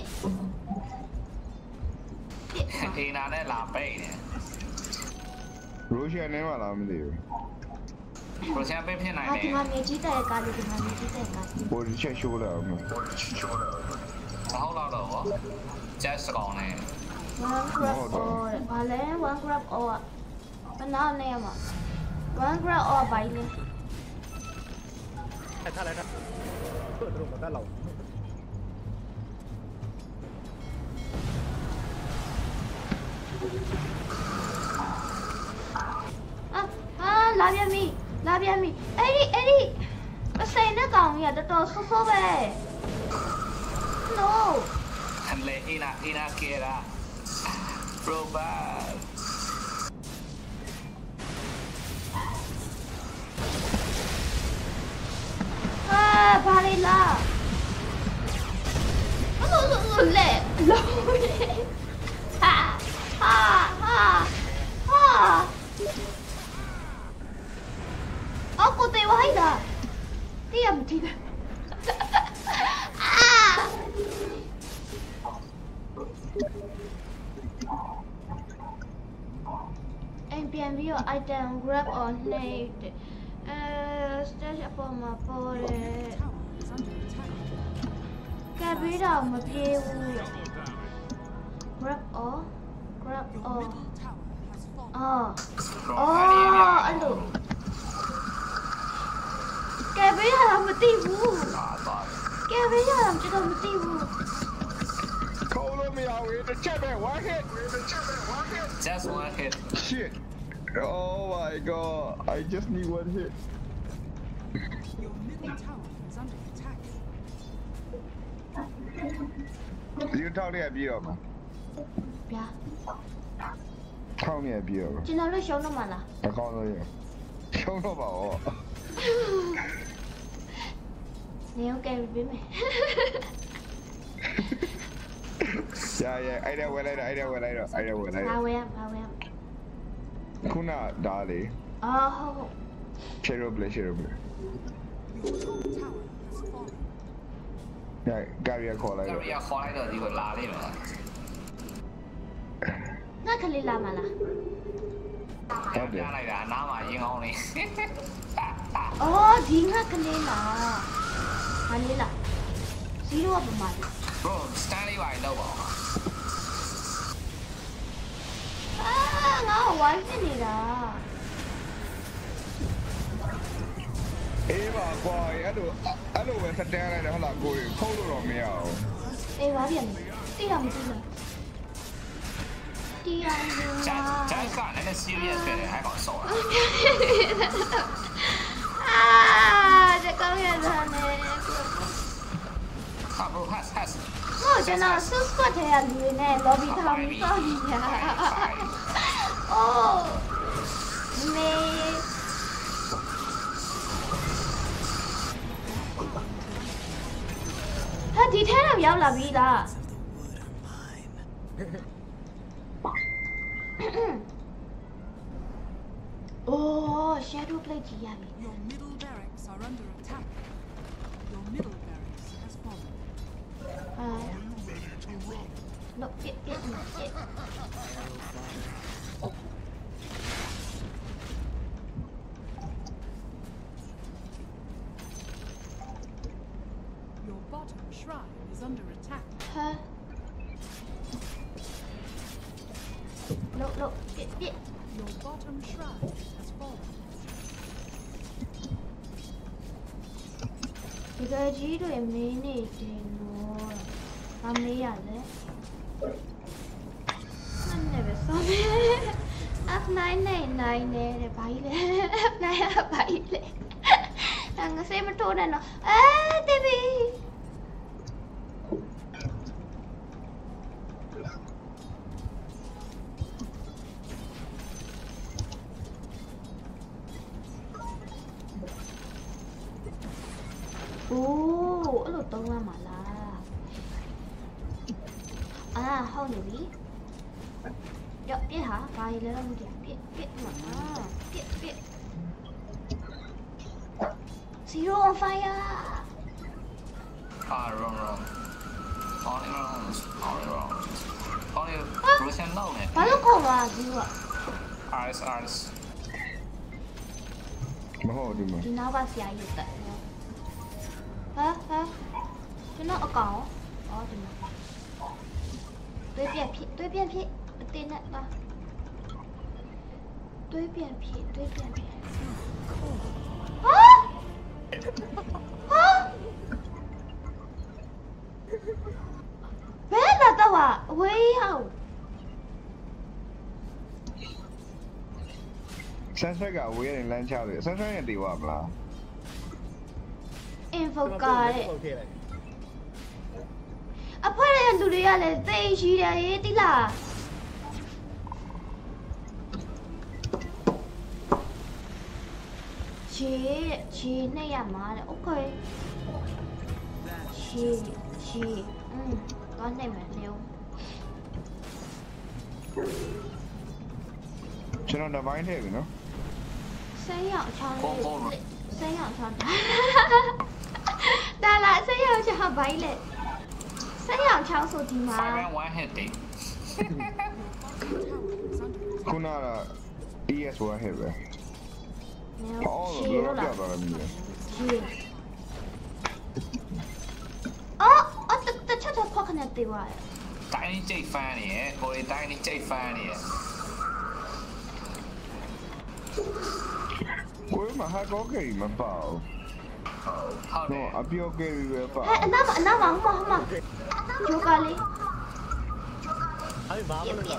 ပြအေးနာနဲ့လာပိတ်နေရိုရှန်နဲ့မှလားမသိဘူးပရိုချန်ပိတ်ဖြစ်နိုင်ဟာတယ်ဒီမှာမြေကြီးတဲ့ကားလေးဒီမှာမြေကြီးတဲ့ကားဟိုဒီချက်ရှိုးလာအောင်မဟုတ်တော့တော့ဗော just ကောင်နေ one grab or ဘာလဲ one grab or ဘယ်နာနေရမှာ one grab or ဘိုင်းလေးအဲ့ထားလိုက်တာတို့တို့မတက်တော့အာဟာလာပြန်ပြီလာပြန်ပြီအဲ့ဒီအဲ့ဒီအစိမ်းနဲ့ကောင်ကြီးကတော်တော်ဆိုးဆိုးပဲ no ဟန်လေအေးနာအေးနာကဲရာပရိုဘာအာဘာလဲလားအလိုလိုလေလောဟာဟာဟာဟာအော်ကိုတေဝိုင်းတာတီးရမတီးအာအင်ပြန်ပြီးတော့ item grab on နှိပ်အဲ stage အပေါ်မှာပေါ်တယ် Tower is under attack. ကပ်ပြီးတော့မပြေဘူး grab all grab Your all middle tower has fallen. အော်ပရိုအော်ဘာဒီများအဲ့လိုကပ်ပြီးတော့မသိဘူးအာတော့ကပ်ပြီးတော့ကျွန်တော်မသိဘူးခေါ်လို့မရဘူးတစ်ချက်ပဲ one hit just one hit shit oh my god I just need one hit Your middle tower is under attack. ဒီထောက်ရပြီးတော့မှာဗျာထောက်ရပြီးတော့ကျွန်တော်တို့ရှုံးတော့မှာလားအကောင်းဆုံးရရှုံးတော့ပါဦးနေအောင်ကပ်ပြီးမယ်ရရအဲ့ဒါဝယ်လိုက်တော့အဲ့ဒါဝယ်လိုက်တော့အဲ့ဒါဝယ်လိုက်ဘာတော့ဝဲဘာဝဲခုနဒါလေအော်ဟုတ်ဟုတ် share play share play Your top tower has fallen. ညဂါရီယာခေါ်လိုက်ကတော့ရခေါ်လိုက်တော့ဒီကိုလာလိမ့်မယ်ငါကလေးလာမလားဟုတ်တယ်ပြလိုက်တာအနားမှာရင်ကောင်းနေအော်ဒီငါကလေးလားဟာလေးလားဇီရိုကဘာမှလဲ bro stand လေးပါလောက်ပါအာငါဝိုင်းနေနေတာအေးပါကွာအဲ့လိုအဲ့လိုပဲစတန်လိုက်တယ်ဟုတ်လားကိုကြီးခုံးလို့တော့မရအောင်အေးပါပြန်တိရမသိဘူးတီရန်ယူဂျန်မာဂျန်ကလည်း serious ဖြစ်တယ်အဲ့ကောင်ဆောတာအာ这高原上呢， ဟာ bro has has 我真的是说这样子呢，罗比他们说你呀，哦，没，他第天都要拉比的。哦，Shadow Play 几呀？ Your middle barracks are under attack. Your middle barracks has fallen. 啊，no，别别别。 Your bottom shrine is under attack. 他，no no，别别。 Your bottom shrine has fallen. ဒီကကြီးတွေမင်းနေတယ်လို့မမေးရလဲ။ဆန်းနေပဲစောမေး။အ F nine နဲ့nineနဲ့တဲ့ဘာကြီးလဲ F nine ကဘာကြီးလဲငါစေးမထိုးနဲ့နော်အဲတေးပြီโอ้အဲ့လိုသုံးရမှာလားအာဟုတ်နေပြီရော့ပြစ်ဟာဘာကြီးလဲတော့မသိဘူးပြစ်ပြစ်မှာပြစ်ပြစ် Zero on fire Ah wrong wrong Only wrong Only wrong Only Russian low နဲ့ဘာလို့ခေါ်ပါဇီရို Rs Rs မဟုတ်ဒီမှာဒီနောက်ကဆရာကြီးတက်ဟာဟာကျွန်တော်အကောင်ဩဒီမှာတွေးပြန်ဖြစ်တွေးပြန်ဖြစ်အတင်းနဲ့ပါတွေးပြန်ဖြစ်တွေးပြန်ဖြစ်ဟာဟာဘယ်လာတော့အဝေးဟောင်းဆန်းဆက်ကဝေးရင်လမ်းချတယ်ဆန်းဆက်ရဲ့တေဝမလား info ကားတဲ့အဖွဲရလူတွေကလည်းသိရှိတယ်ရေးတိလားခြေခြေနဲ့ရမှာတဲ့ okay ခြေခြေอืมတော့နေမယ်နေဦးကျွန်တော်တစ်ပိုင်းထည့်ပြီနော်ဆန်းရောက်ချောင်းလေးဆန်းရောက်ချောင်းဒါလာဆန်းရောက်ချောင်းဘိုင်းလေဆန်းရောက်ချောင်းဆိုဒီမှာ Fire one hit တိခုနက E S ဝါဟဲ့ပဲအော်ဘယ်လိုပြသွားလဲမသိဘူးအော်အတတချက်တော့ဖောက်ခနဲ့တေးသွားတယ်တိုင်းနေကြိတ်ဖန်နေရယ်ကိုရီတိုင်းနေကြိတ်ဖန်နေရယ်ကိုယ်မဟာကောကရီမပေါ့ဟုတ်တယ်နော်အပြောကရီပဲပေါ့ဟဲ့အနာမအနာမဟမဟမဂျိုကာလေးအဲ့ဘာမလို့လဲ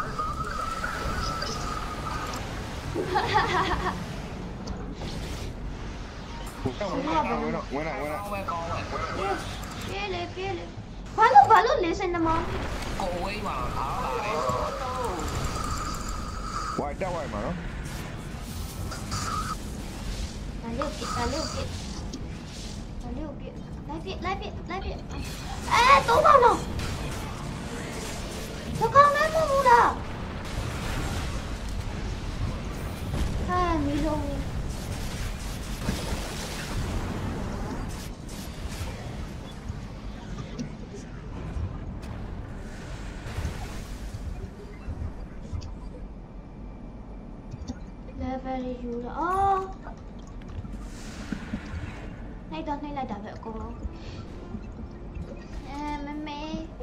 ဝင်တော့ဝင်တော့ဝင်တော့ဝင်တော့ကောင်းဝဲကောင်းဝဲပြေးလေပြေးလေဘာလို့ဘာလို့လေးစင်နမောကိုဝေးမှာအားလာတယ်ဝိုင်တက်ဝိုင်မှာနော်ဒါလေးပြဒါလေးပြဒါလေးပြလိုက်ပြလိုက်ပြလိုက်ပြအဲတော့တော့တော့သကောင်းမဲမဟုတ်လားဟာမီလုံး level ယူတော့အော်နိုင်တော့နိုင်လိုက်တာပဲအကုန်လုံးအဲမမေ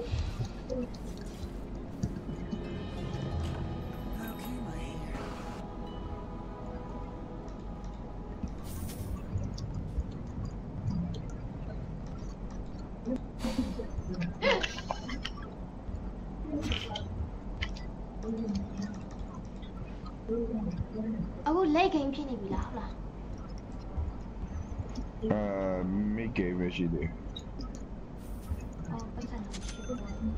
အခုလက်ဂိမ်းဖြစ်နေပြီလားဟုတ်လားအဲမိကေပဲရှိတယ်အော်ပတ်စံမရှိဘူး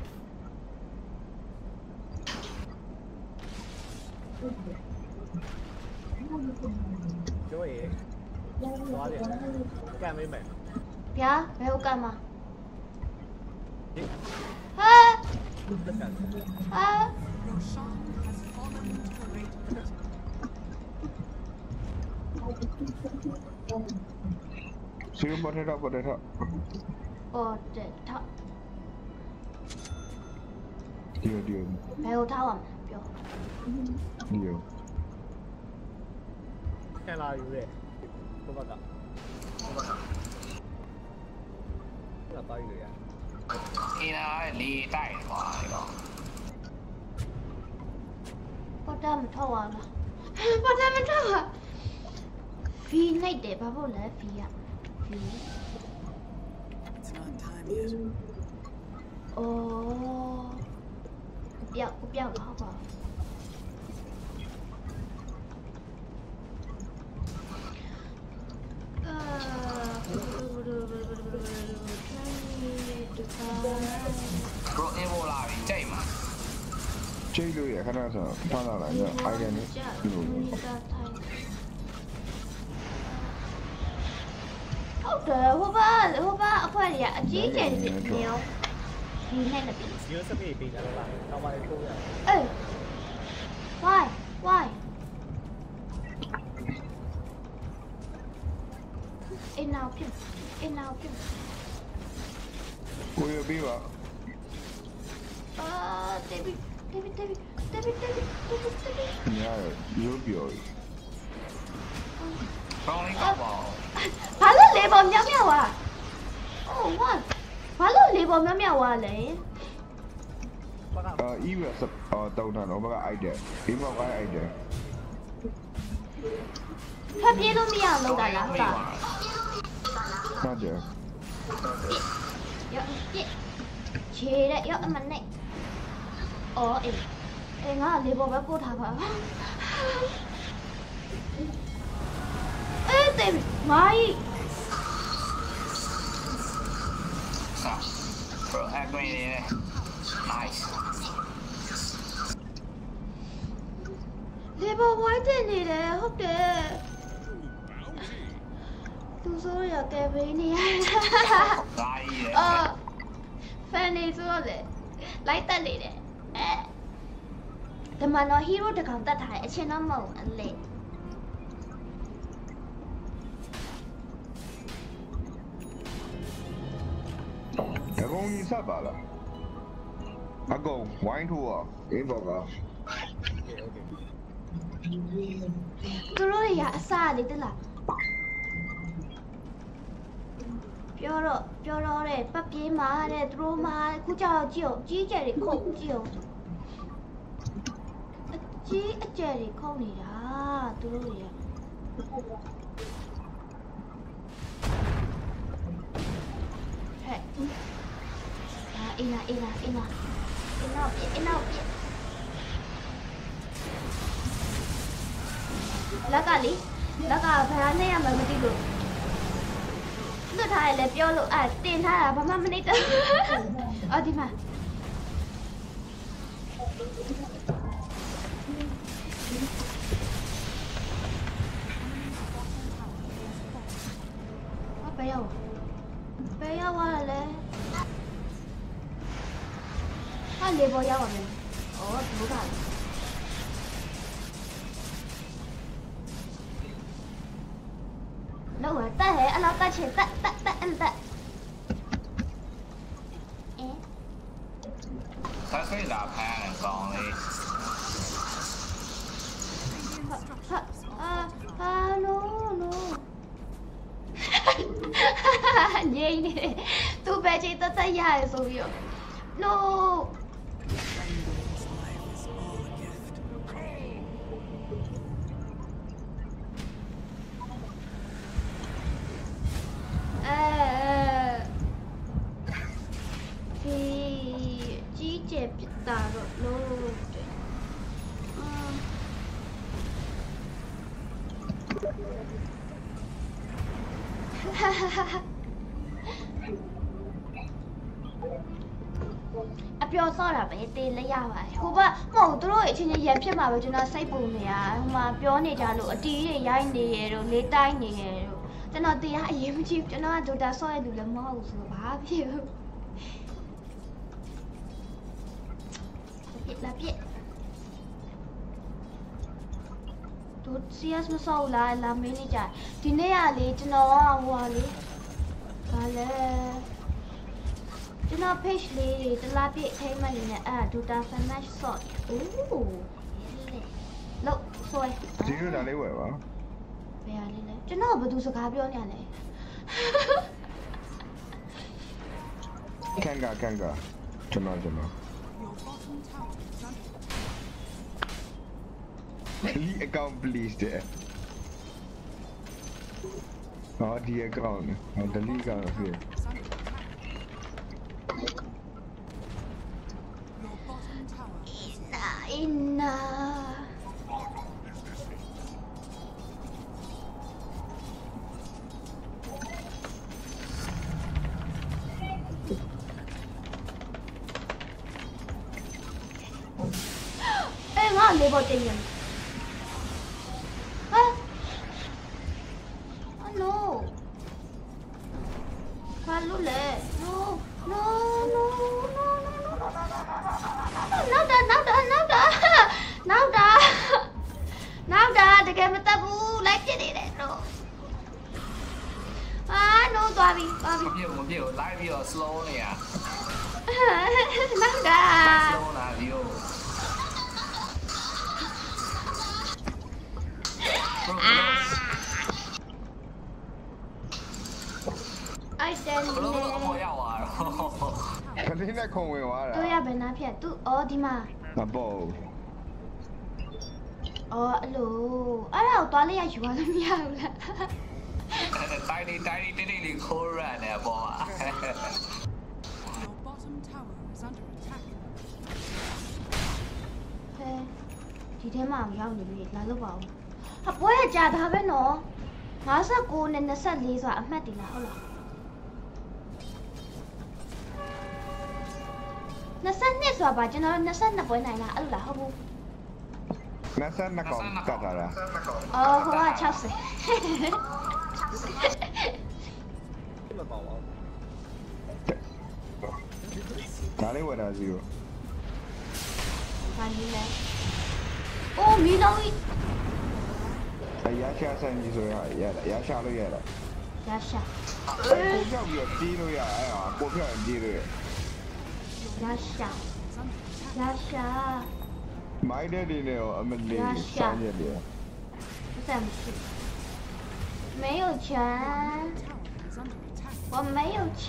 ကျိုးရေသွားတယ်ကံမေးမယ်ဗျာဘယ်ဟုတ်ကမှာဒီဟာတက်ကံဟာ Roshan has fallen into the great pit. စီမပေါ်တော့ပေါ်တော့အော်တဲ့ထောက်ဒီဒီဘယ်ဟုတ်ထောက်အောင်ပြောဒီကံလာယူရဲဘုဘကဘုဘကလာပါယူရအင်းအားလေတိုက်ကွာရောပေါ်တာမထောက်အောင်လားပေါ်တာမထောက်အောင်ဖီနိုင်တယ်ဘာဖို့လဲဖီရဖီ It's not time yet. အော်ပြောက်ပြောက်တော့ပါ bro info လာပြီကြိတ်မှာချိန်လို့ရခဏဆိုဖမ်းလာလိုက်တော့ idea နဲ့လို့ဟုတ်တယ်ဟိုဘာဟိုဘာအခွက်တွေကအကြီးကျယ်နေနေရောဒီနဲ့လည်းပြီဒီစပီးပေးတယ်လားတော့မလေးထိုးရအေး why why အင်းနောက်ဖြစ်အင်းနောက်ဖြစ်ကိုရပြီးပါအာတေဘီတေဘီတေဘီတေဘီတေဘီတေဘီတေဘီညာရိုးပြောကောင်းလေးကောက်ပါဘာလို့လေပေါ်မြောက်မြောက်ဝါအိုးဝါဘာလို့လေပေါ်မြောက်မြောက်ဝါလဲအာ email အော်တောင်းတာတော့ဘာ idea email က idea ဖတ်ပြေးလို့မရအောင်လုပ်တာလားစာဟုတ်တယ်ရောပြစ်ခြေတဲ့ရောအမနဲ့အော်အေးအေးငါလေပေါ်ပဲပို့ထားပါအေးတေမိုင်းစာ bro agree နေတယ် nice လေပေါ်ဝိုင်းတင်နေတယ်ဟုတ်တယ်သူဆိုရကဲဘေးနေရဒါကြီးရယ်အာဖန်နေဆိုတော့လေလိုက်တက်နေတယ်အဲဒီမှာတော့ hero တကောင်တက်ထားတယ်အချင်းတော့မဟုတ်အလေအကုန်ကြီးစပါလားအကုန်ဝိုင်းထိုးอ่ะအေးပေါ့ကသူတို့ရအစားလေးတက်လာပြောတော့ပြောတော့တဲ့ပတ်ပြေးမှာတဲ့သူတို့မှာခုကြောက်ကြည့်အောင်ကြီးကျယ်တွေခုတ်ကြည့်အောင်အကြီးအကျယ်တွေခုတ်နေတာသူတို့ရဟဲ့အာအင်းလာအင်းလာအင်းလာအင်းနောက်အင်းနောက်လက်ကလေလက်ကဘာနဲ့ရမှမသိလို့လွတ်ထားရလဲပြောလို့အဲတင်ထားတာဘာမှမနေတော့အော်ဒီမှာဘယ်ရောက်ဘယ်ရောက်လာလဲဟာလေပေါ်ရောက်ပါမယ်အော်ဘူးပါလောက်ရတက်ဟဲ့အလောက်တက်ချင်တက်တက်တက်အန်တက်အဲဆက်ဆွေးလာဖမ်းတယ်ကောင်းလေးဟာအာဟာနိုနိုငိမ့်နေတယ်သူပဲချင်တက်တက်ရရဆိုပြီးတော့ noအပြောဆော့တာပဲတေးလက်ရပါတယ်ဟိုဘမဟုတ်သူတို့အချင်းချင်းရံဖြစ်မှာပဲကျွန်တော်စိတ်ပူနေရဟိုမှာပြောနေကြလို့အတီးတွေရိုက်နေရတော့လေးတိုင်းနေရတော့ကျွန်တော်တေးကအရင်မကြည့်ကျွန်တော်ကဒိုတာဆော့ရတူလည်းမဟုတ်ဘူးဆိုတော့ဘာဖြစ်ဘူးပြစ်လာပြစ်တို့ CS မဆော့လာလာမင်းနေကြဒီနေ့ကလေကျွန်တော်ကဟိုဟာလေဘာလဲကျွန်တော် page လေးတလားပြည့်အထိမ်းမှနေနဲ့အဲ့ Dota Fanash Sort အိုးလို့ဆွဲဒီလိုဒါလေးဝယ်ပါဘယ်ရလေးလဲကျွန်တော်ဘယ်သူစကားပြောနေရလဲကန်ကကန်ကကျွန်တော်ကျွန်တော် ဒီ account please တဲ့ဟောဒီ account ဟော delete ကဖြစ် Ina. လေးပေါ်တင်ရင်ဟာ no ဘာလို့လဲ no no no noနောက်တာနောက်တာနောက်တာနောက်တာနောက်တာတကယ်မတက်ဘူးလိုက်ပြစ်နေတယ်တော့အာ no သွားပြီသွားပြီမပြေဘူးမပြေဘူး live ပြီးတော့ slow နေရနောက်တာ slow လာဒီကိုအိုက်တန်ဘလို့တော့ပေါ်ရောက်သွားတော့ခလေးနဲ့ခုံဝင်သွားတာတို့ရဘယ်နာဖြတ်သူအော်ဒီမှာမပေါ်ဘူးအော်အဲ့လိုအဲ့ဒါကိုသွားလိုက်ရယူရလို့မရဘူးလားတိုင်းနေတိုင်းနေတိတိလေးခိုးရနေပေါ်ပါ Your bottom tower is under attack. ဟဲဒီထဲမှာရောက်နေပြီလာလို့ပါဦးဟာပွဲရကြာတာပဲနော်၅၉နဲ့၂၄ဆိုတာအမှတ်တည်လားဟုတ်လား၂၂ဆိုတာပါကျွန်တော်၂၂ပွဲနိုင်လားအဲ့လိုလားဟုတ်ဘူးနတ်ဆန်နှကောင်ကတ်ထားတာအော်ဟိုက၆၀မပေါပါဘူးဒါလေးဝယ်တာစီကိုဘာလို့လဲအိုးမီလုံးကြီးအရာရှာဆိုင်ကြီးဆိုရရတာရရှာလို့ရတာရရှာကိုပြောက်ပြီးတော့ပြေးလို့ရအဲ့ဟာကိုပြောက်ရင်ပြေးလို့ရရရှာရရှာမိုက်တဲ့ဒီနဲ့ရောအမလေးဆောင်းရတယ်不在不是没有钱 Is under attack. 我没有钱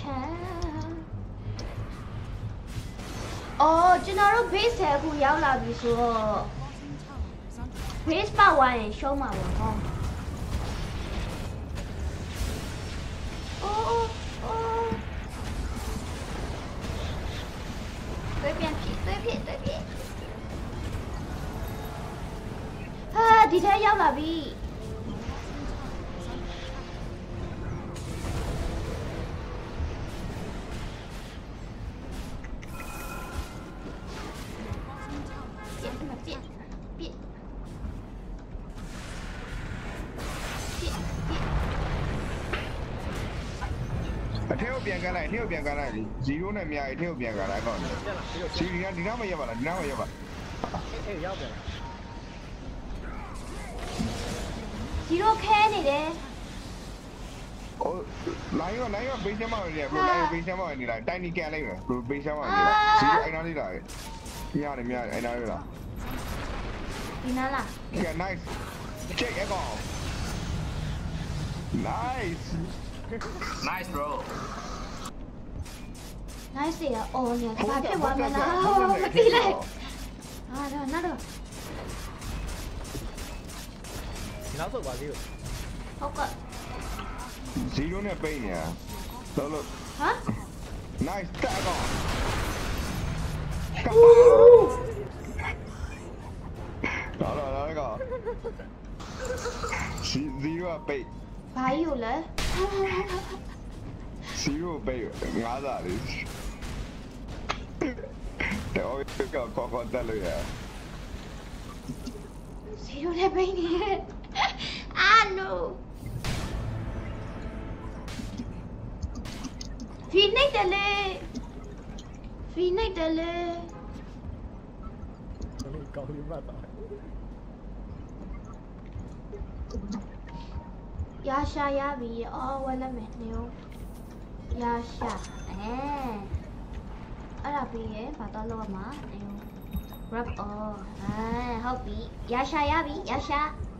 哦ကျွန်တော်တို့ base အခုရောက်လာပြီဆိုတော့ Bottom tower is under attack. base ပတ်ဝိုင်းရင်ရှုံးမှာပေါ့ဟောအိုးအိုး对变皮对变对变ဟာဒီထဲရောက်လာပြီ Your bottom tower is 变 under 变变 attack. 变变အထက်ကိုပြန်ကန်လိုက်အထက်ကိုပြန်ကန်လိုက်ဇီရိုနဲ့မြားအထက်ကိုပြန်ကန်လိုက်ကောင်းတယ်ပြန်လာပြီးတော့စီဒီကဒီနားမရပါလားဒီနားမရပါအေးရောက်ပြန်ဒီလိုခဲနေတယ်ဟိုလိုင်းရောလိုင်းရောဘေးချမ်းမဝင်နေဘယ်လိုဘေးချမ်းမဝင်နေလားတိုင်နီကန်လိုက်မယ်ဘယ်ဘေးချမ်းမဝင်နေလားဇီရိုအိုင်နာလေးလာရတယ်မြားအိုင်နာလေးလားဒီနားလားကဲ nice check အကောင် nice nice bro nice ရအော်နေဘာဖြစ်သွားမလားမသိလိုက်အာတော့နားတော့နောက်ဆုံးပါသေးကိုဟုတ်ကဇီရိုနဲ့ပိတ်နေတာလို့လို့ဟမ် nice တက်ကောင်လာလာလာကောင်ဇီရိုကပိတ်ဘာကြီးကိုလဲဇီရိုပိတ်ငါးစားလေးတော့ကောကောကောတက်လို့ရစီရိုလည်းပိနေအာနိုဖီနိတ်တယ်လေဖီနိတ်တယ်လေကောင်းလေးမှတ်တာရရှာရပြီအော်ဝယ်လိုက်မယ်နေဦးရရှာအဲအဲ့ဒါပြီးရင်ဘာတော့လောက်မှာနေဦး grab all အဲဟုတ်ပြီရရှာရပြီရရှာ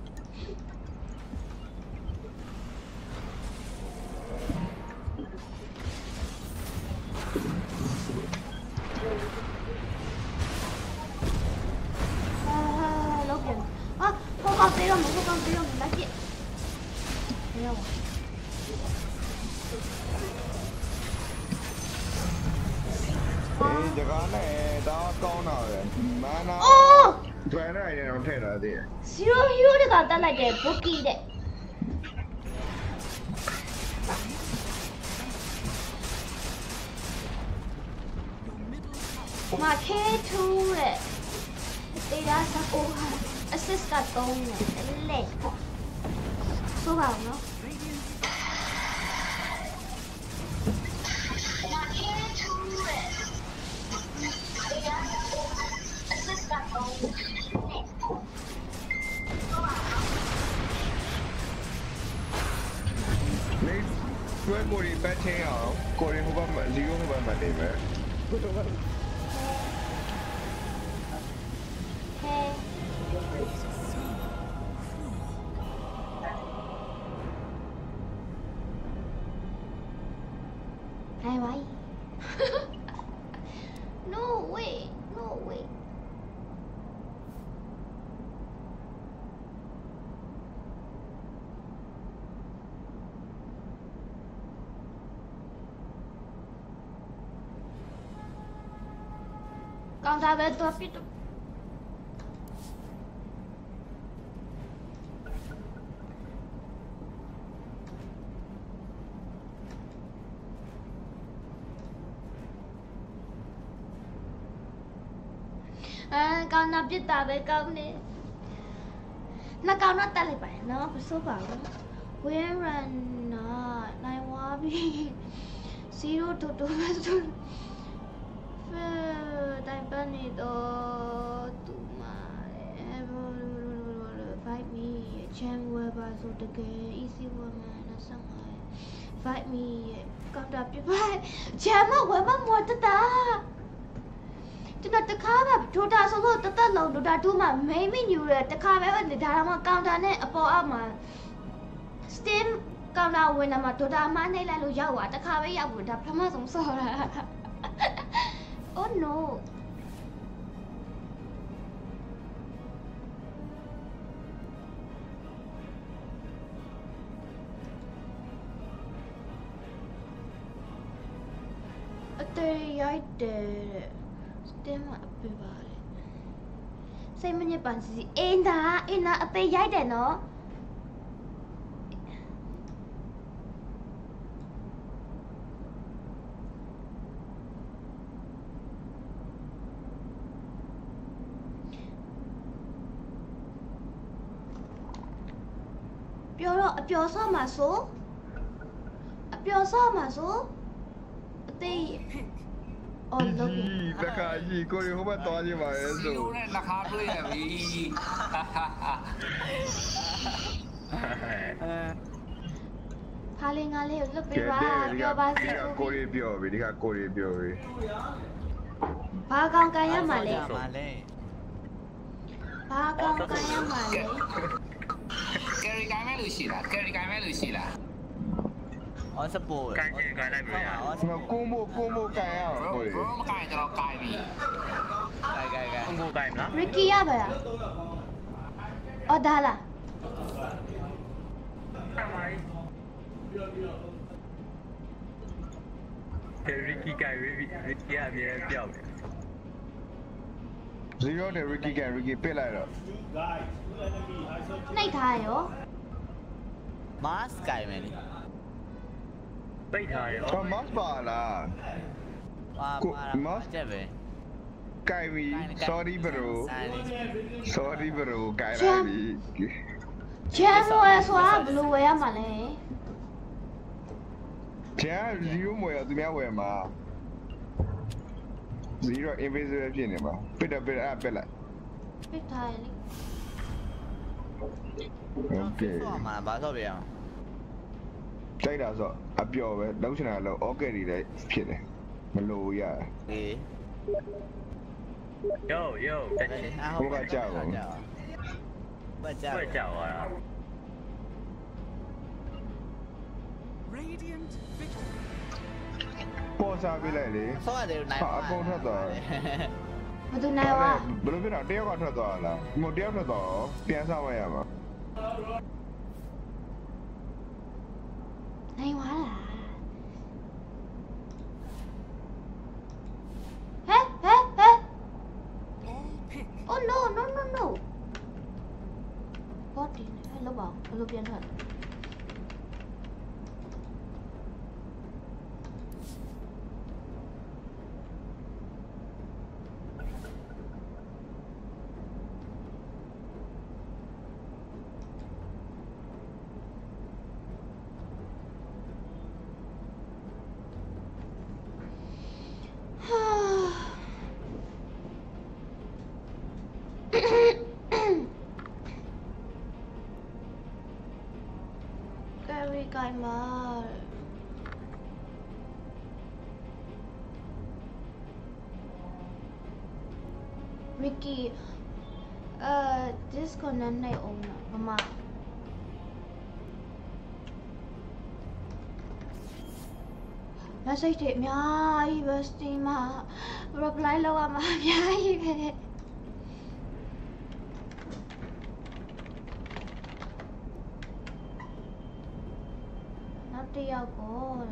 အာလောက်ပြန်啊，我刚飞了，我刚飞了，没来接。没有啊。 အေးကြကားနဲ့ဒါကောင်းတာပဲမန်နာ哦တွယ်နေတယ်တော့ထည့်လာသေးတယ် ，zero hero 这个带来的 bookie 的。 Your middle tower 马 K two 嘞， တေးရစကိုအစစ်ကတုံးနေလေဆိုပါဦးနော်နေဆွဲကိုရီပတ်ချင်းအောင်ကိုရီဟိုဘက်မှာဇီရိုဟိုဘက်မှာနေမယ်ဟဲဟဲဝိုင်း no way no way ကောင်တာပဲတော့ပြစ်တော့အဲကောင်တာပြစ်တာပဲကောင်းနေနှစ်ကောင်တော့တက်လိုက်ပါနော်မစိုးပါဘူး win run နော်နိုင်ဝါပြီzero to two toတိုင်ပန်နေတော့သူမ fight me ချမ်းဝဲပါဆိုတကယ် easy woman 25 fight me ကောက်တာပြပါချမ်းမဝဲမမောတတာကျွန်တော်တခါပဲဒိုတာဆိုလို့တသက်လုံးဒိုတာတူးမှာ main menu ရတခါပဲဒါတော့မှကောင်တာနဲ့အပေါ်အောက်မှာ steam ကောင်တာဝင်လာမှာဒိုတာမှနှိမ့်လိုက်လို့ရောက်သွားတခါပဲရောက်ဘူးဒါပထမဆုံးဆော်တာ oh no အသေးရိုက်တယ်စတင်မအပြပါလေစိတ်မညစ်ပါစီအင်းသာအင်းသာအသေးရိုက်တယ်နော်ပြောတော့အပျော်ဆော့မှာဆိုအပျော်ဆော့မှာဆိုအသေးအော်လို့တခါကြီးကိုရီဟိုဘက်သွားခြင်းပါလေဇီဆိုရိုနဲ့နှခါတွေးရပြီဖားလေးငါလေးကိုလွတ်ပေးပါပြောပါစေကိုရီပြောပြီဒီကကိုရီပြောပြီဘာကောင်ကန်ရမှာလဲမှာလဲဘာကောင်ကန်ရမှာလဲကယ်ရီကိုင်းမဲ့လူရှိလားကယ်ရီကိုင်းမဲ့လူရှိလား on support ကန်ကျင်ကန်လိုက်ပြီ on ငါကုန်းမို့ကုန်းမို့ကန်ရအောင်ကိုရီဘရောမကိုင်းကျွန်တော်ကိုင်းပြီ support ကဲကဲကဲအငိုကိုင်မလား Ricky ရပါလားအော်ဒါလားရီကီကိုင်ရီရီကီအမြဲပြောက်တယ်ဇီရိုနဲ့ရီကီကန်ရီကီပစ်လိုက်တော့နှိပ်ထားရော mask ကဲမယ်လေပိတ်ထားတယ်ဟောမတ်ပါလားပါပါချက်ပဲကိုင်ပြီ sorry bro sorry bro ကိုင်ချလိုက်မ်းပြီချမ်းဝဲဆိုတာဘယ်လိုဝဲရမှာလဲကျန်ဇီရိုမွေရသူများဝယ်မှာဇီရို invisible ဖြစ်နေမှာပစ်တော့ပစ်အဲ့ပစ်လိုက်ပြစ်ထားလေโอเคဆော့မှာဘာဆော့ပြရအောင်တိုက်တာဆိုအပျော်ပဲလုံးချင်တာလုံး okay တွေလည်းဖြစ်တယ်မလို့ရအေးယိုယိုတက်ချင်ဘတ်ကြောက်ဖွက်ကြောက်သွားတာ Radiant victory. ပေါ်စားပေးလိုက်လေဆော့ရတယ်နိုင်ဟာအကုန်ထွက်သွားဘယ်သူနိုင်ဝါဘယ်လိုဖြစ်တာတယောက်ကထွက်သွားလားမတယောက်ထွက်သွားပြန်စားမရမှာနိုင်ဝါလားဟဲ့ဟဲ့ဟဲ့ All pick. oh no no no no ဘောတင်ဟဲ့လောက်ပါဘယ်လိုပြန်ထွက်လဲ Sky မှာမီကီအဲ disconnect နိုင်အောင်နော်မမ message တွေအများကြီးပဲ Steam မှာ reply လုပ်ရမှာအများကြီးပဲနောက်တစ်ယောက်ကိုတဲ့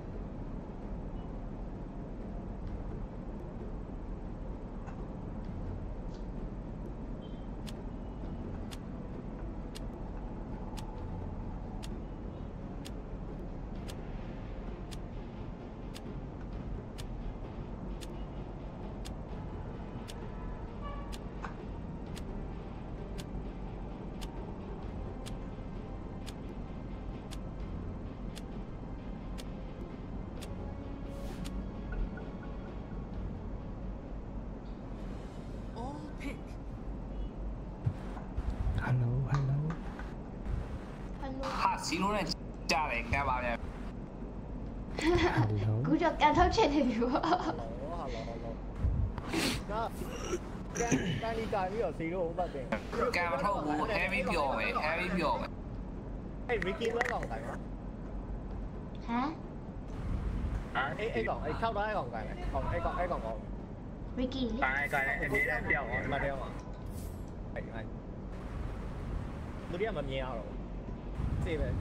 စီလိုနဲ့ကြားတယ်ကဲပါဗျာကူတော့ကန်ထုတ်ချင်နေပြီပေါ့ဟာလောဟာလောဟာလောဒါကန်ကန်လီကာပြီးတော့စီလို့ဥပတ်တယ်ကဲမထုတ်ဘူး heavy ပြောမယ် heavy ပြောမယ်အဲ့ဝီကီလောက်ကောင်တိုင်းနော်ဟမ်အဲ့အဲ့ကောင်အဲ့၆တိုင်းကောင်ကိုင်းလေကောင်အဲ့ကောင်အဲ့ကောင်ကောင်ဝီကီလေတိုင်းကိုင်းအမြဲတမ်းပြောင်းအောင်ဒီမှာတယောက်ပါအဲ့အဲ့လူတွေကမမြင်ရတော့စေးပဲ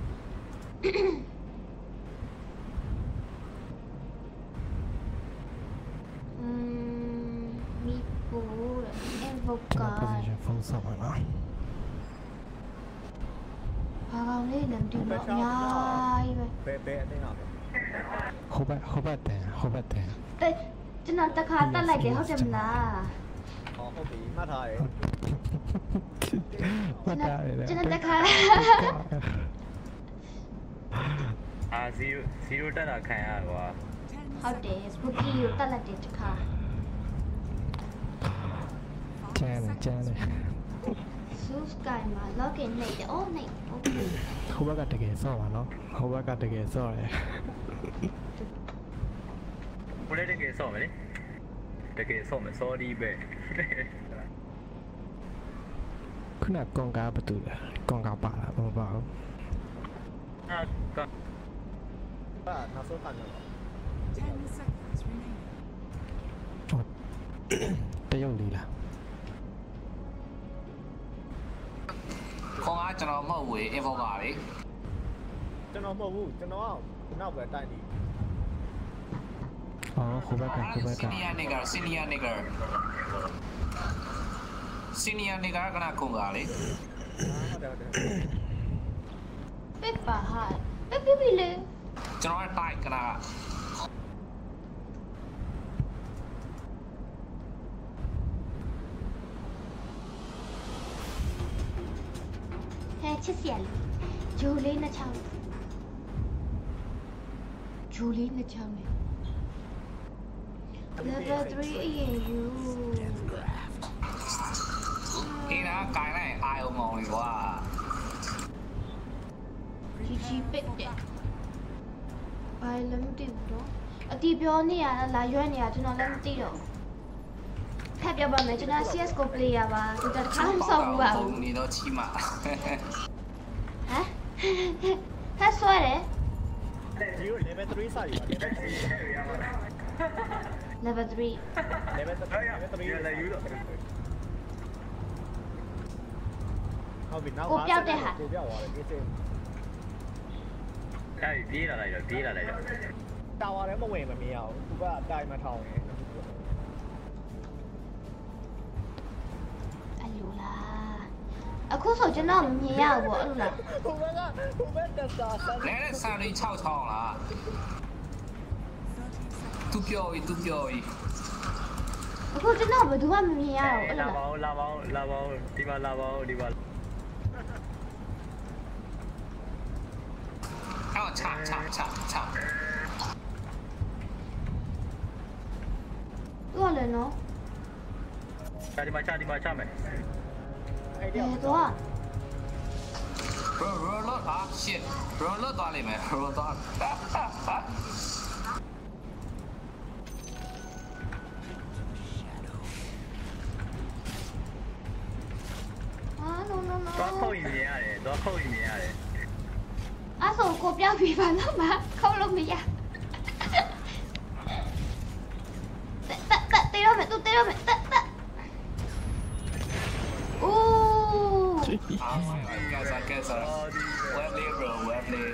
อืมมีปูတဲ့ invoker position ဖုန်းဆောက်ပါနော်ဘာကောင်လေးလည်းမသိဘူးအများကြီးပဲဘယ်ဘယ်အသိတော့ဟိုဘက်ဟိုဘက်တန်ဟိုဘက်တန်တဲ့ကျွန်တော်တစ်ခါတက်လိုက်တယ်ဟုတ်တယ်မလားဟောဟုတ်ပြီမှတ်ထားတယ်မှတ်တာလေကျွန်တော်တစ်ခါအာဇီရိုဇီရိုတက်တာခံရကွာဟုတ်တယ်ဘူကီကိုတက်လိုက်တယ်တစ်ခါကျန်းတယ်ကျန်းတယ် Zoo Sky မှာ login နှိပ်တယ်အော်နှိပ် okay ဟိုဘက်ကတကယ်ဆော့ပါနော်ဟိုဘက်ကတကယ်ဆော့တယ်ကိုလည်းတကယ်ဆော့မယ်လေတကယ်ဆော့မယ် sorry ပဲခုနကွန်ကားဘာတူလဲကွန်ကားပါလားမပါဘူးအာကဘာနောက်ဆုံးခံရတော့ Ten seconds remaining. တရုတ်လေးလားခေါင်းကကျွန်တော်မဟုတ်ဘူး invoker လေကျွန်တော်မဟုတ်ဘူးကျွန်တော်ကနောက်ပဲတိုက်နေအော်ဟိုဘက်ကဟိုဘက်က senior nigger senior nigger senior nigger ကနာခုံကလေဟုတ်တယ်ဟုတ်တယ်ပစ်ပါဟာပစ်ပြီပြီလေကျွန်တော်တိုက်ကနာဟဲ့ချစ်စရာလေဂျိုလေးနှစ်ချောင်းဂျိုလေးနှစ်ချောင်းလေ level three အရင်ယူဒီနာကိုင်းလိုက်အာယုံမောင်လေကွာជីជីပစ်တယ်ဘာလည်းမသိဘူးတော့အတီပြောနေရလားရွက်နေရကျွန်တော်လည်းမသိတော့ထပ်ပြောပါမယ်ကျွန်တော် C S G O player ပါသူတခါမှမဆောက်ဘူးပါဘူးနေတော့ချီမှာဟမ်ထပ်ဆွဲတယ်ဒီလို level three စာရီပါ level three level three level three လည်းယူတော့ဟုတ်ပြီနောက်ကိုပြောက်သွားတယ်ဒီစိအဲ့ပြေးလာလိုက်တော့ပြေးလာလိုက်တော့တာဝါလည်းမဝင်မမြင်အောင်သူကအတိုင်းမထောင်ရင်အဲ့လိုလားအခုဆိုကျွန်တော်မမြင်ရဘူးပေါ့အဲ့လိုလားဟိုဘက်ကဟိုဘက်ကစာဆန်းလဲတဲ့ဆန်လေး၆ချောင်းလားသူပြောပြီသူပြောပြီအခုကျွန်တော်ဘယ်သူမှမမြင်ရဘူးအဲ့လိုလာလားပါဦးလာပါဦးလာပါဦးဒီမှာလာပါဦးဒီမှာအော်ချာချာချာချာတော့လည်းနော်ချာဒီမှာချာဒီမှာချမယ်အဲ့ဘဒီယ်တော့ bro bro လို့ဟာ shit bro လို့သွားလိမ့်မယ် bro သွား Ah, no, no, no. သွားခုတ်ရင်မြင်ရတယ်သွားခုတ်ရင်မြင်ရတယ်အဲ့ဆိုကိုပြောင်းပြပါတော့မခုတ်လို့မရတက်တက်တက်တေးတော့မယ်သူတေးတော့မယ်တက်တက်အိုး Ah, guys, I guess I well play, bro, well play.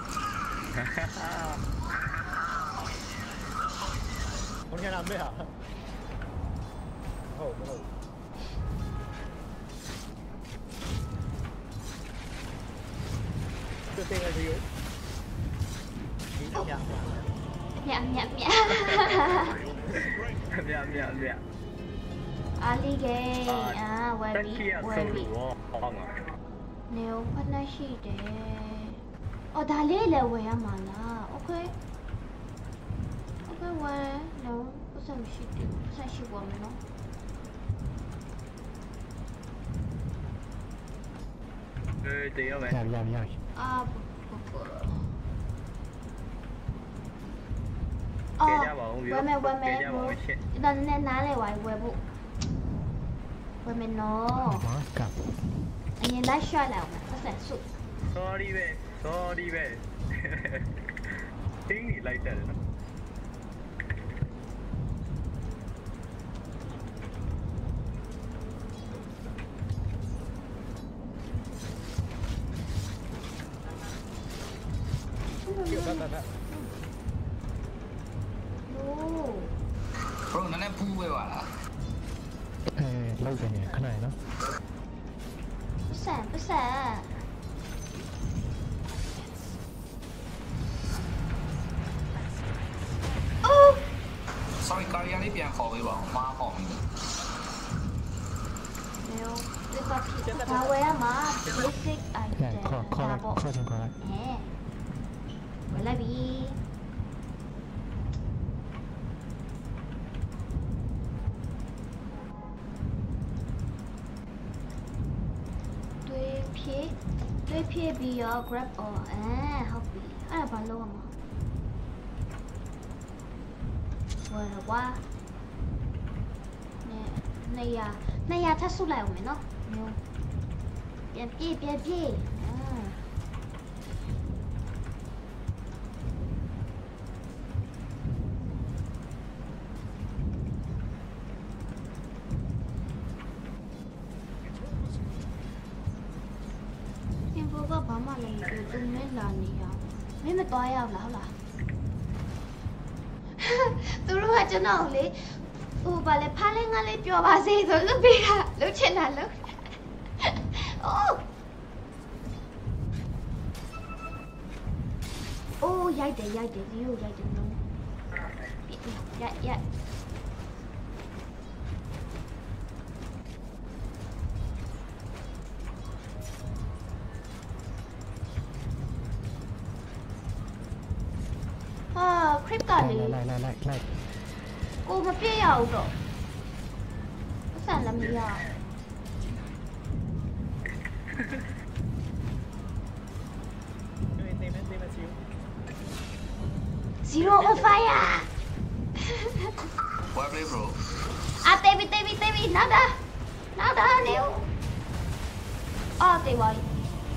ဘယ်ကနေမဲ့ဟာဟုတ်ဟုတ်这这个是有，你讲မြတ်မြတ်မြတ်မြတ်မြတ်မြတ်အားလေးကအာဝယ်တက်ပြီးကြီးရဝယ်ဆုံးပြီးလို့ဟောမှာနေဦးဖက်နှက်ရှိတယ်အော်ဒါလေးလည်းဝယ်ရမှာလားโอเคโอเคဝယ်တော့ပတ်စံရှိတယ်ပတ်စံရှိပါမယ်နော်အေးတေးရမယ်ရပြီရပြီရပြီအာဘောဘောကြေကြပါဦးပြီးဝယ်မယ်ဝယ်မယ်ကြေကြပါဦးရှစ်ဒါနဲ့နားလေဝိုင်းဝယ်ဖို့ဝယ်မယ်နော်ဘာကပ်အရင်လိုက်ရှော့လိုက်အောင်ပတ်စံစု sorry ပဲ sorry ပဲတင်းနေလိုက်တယ်နော်有看看看， Bro, နည်းနည်းပူးပေးပါလားအဲလောက်တယ်နေခဏရနော်ပတ်စံပတ်စံအိုး sorry ကာရီယာလေးပြန်ခေါ်ပေးပါဦးမားခေါ်ပြီမျိုးဒီကဖြစ်တာဝယ်ရမှာ basic အဲ item ခေါ်ခေါ်လိုက်ခေါ်ချင်ခေါ်လိုက်အဲဝယ်လိုက်ပြီတွေးဖြစ်တွေးဖြစ်ပြီးရော grab all အဲဟုတ်ပြီအဲ့ဒါဘာလုပ်ရမှာဝယ်တော့ကွာနေနေရနေရထပ်ဆုလိုက်အောင်မယ်နော်မျိုးပြန်ပြေးပြန်ပြေးအာင်ဘောကဘာမှလည်းမပြောသူနဲ့လာနေရမင်းမသွားရအောင်လားဟုတ်လားသူတို့ကကျွန်တော်လေဟိုဘာလဲဖားလေးငါလေးပြောပါစေဆိုလုပ်ပေးတာလုပ်ချင်တာလုပ်အိုးအိုးရိုက်တယ်ရိုက်တယ်ဒီကိုရိုက်တယ်နော်ရိုက်ရိုက်ဟာခရစ်ကလေလိုက်လိုက်လိုက်လိုက်ကိုမပြည့်ရဘူးတော့ပတ်စံလည်းမရ对对面对面是有， zero on fire well play bro အာတေးပြီတေးပြီတေးပြီနောက်တာနောက်တာနေဦးအော်တေးပါပြီ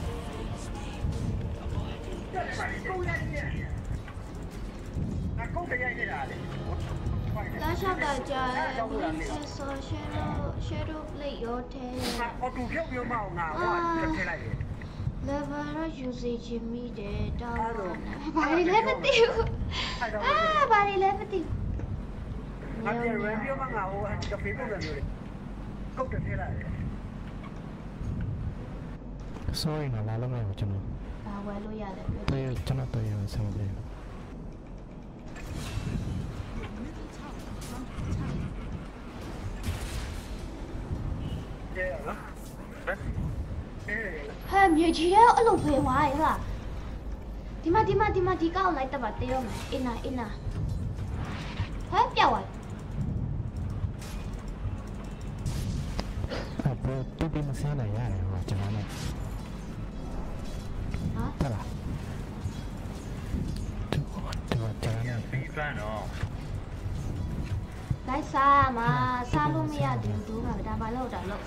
လာရှောက်တာကြာတယ်ဆောရှယ်ရိုရှယ်ရိုပလေးရောထဲအော်တူဖြုတ်ပြောမအောင်ငါဟောထည့်လိုက်တယ် level တော့ usage မိတယ်တောင်းတော့ဘာလဲလည်းမသိဘူးအာဘာလဲလည်းမသိဘူးငါပြန် run ပြောမငါဟိုကဖေးပုံစံမျိုးလေကုတ်တယ်ထည့်လိုက်တယ် sorry နော်လာလို့မရဘူးကျွန်တော်ဘာဝယ်လို့ရတယ်ပြောတော်ကျွန်တော်တော်ရဆင်ပြေဟဲ့မြေကြီးရဲ့အဲ့လိုဖေးသွားရဲ့လားဒီမှာဒီမှာဒီမှာဒီကောက်လိုက်တော့တေးရောမယ်အင်းနာအင်းနာဟဲ့ပြောက်သွားအဲ့ဘယ်တူပြီးမဆန်းနိုင်ရတယ်ဟောကျွန်တော်လည်းတက်လားတူတူကြားနေပြီးပန်းတော့လိုက်စားမှာစားလို့မရသေးဘူးတို့ကဒါမှလောက်တာလောက်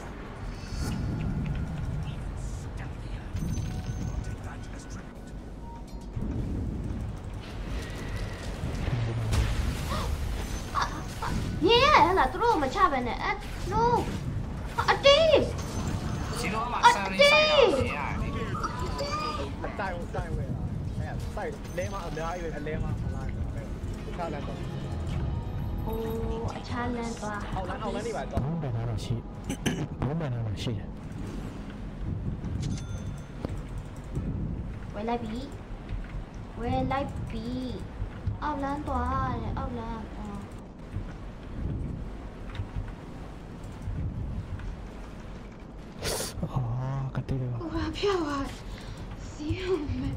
ညရဟလာသူတို့မချပဲနဲ့အဲ no အတေးဒီတော့မှဆန်ရီဆိုင်တော့ရတယ်တိုင်တိုင်ဝဲအဲ့စိုက်လဲမအများကြီးပဲအလဲမမလားခါလာတော့အိုးအချာလန်းသွားအောက်လန်းအောက်လန်းနေပါတော့ဘုံဘယ်နာတော့ရှိဘုံဘယ်နာတော့ရှိတယ်ဝဲလိုက်ပြီဝဲလိုက်ပြီအောက်လန်းသွားတယ်အောက်လန်းအော်ကတိတယ်ဟိုဘာဖြစ်သွားစီးရုံပဲ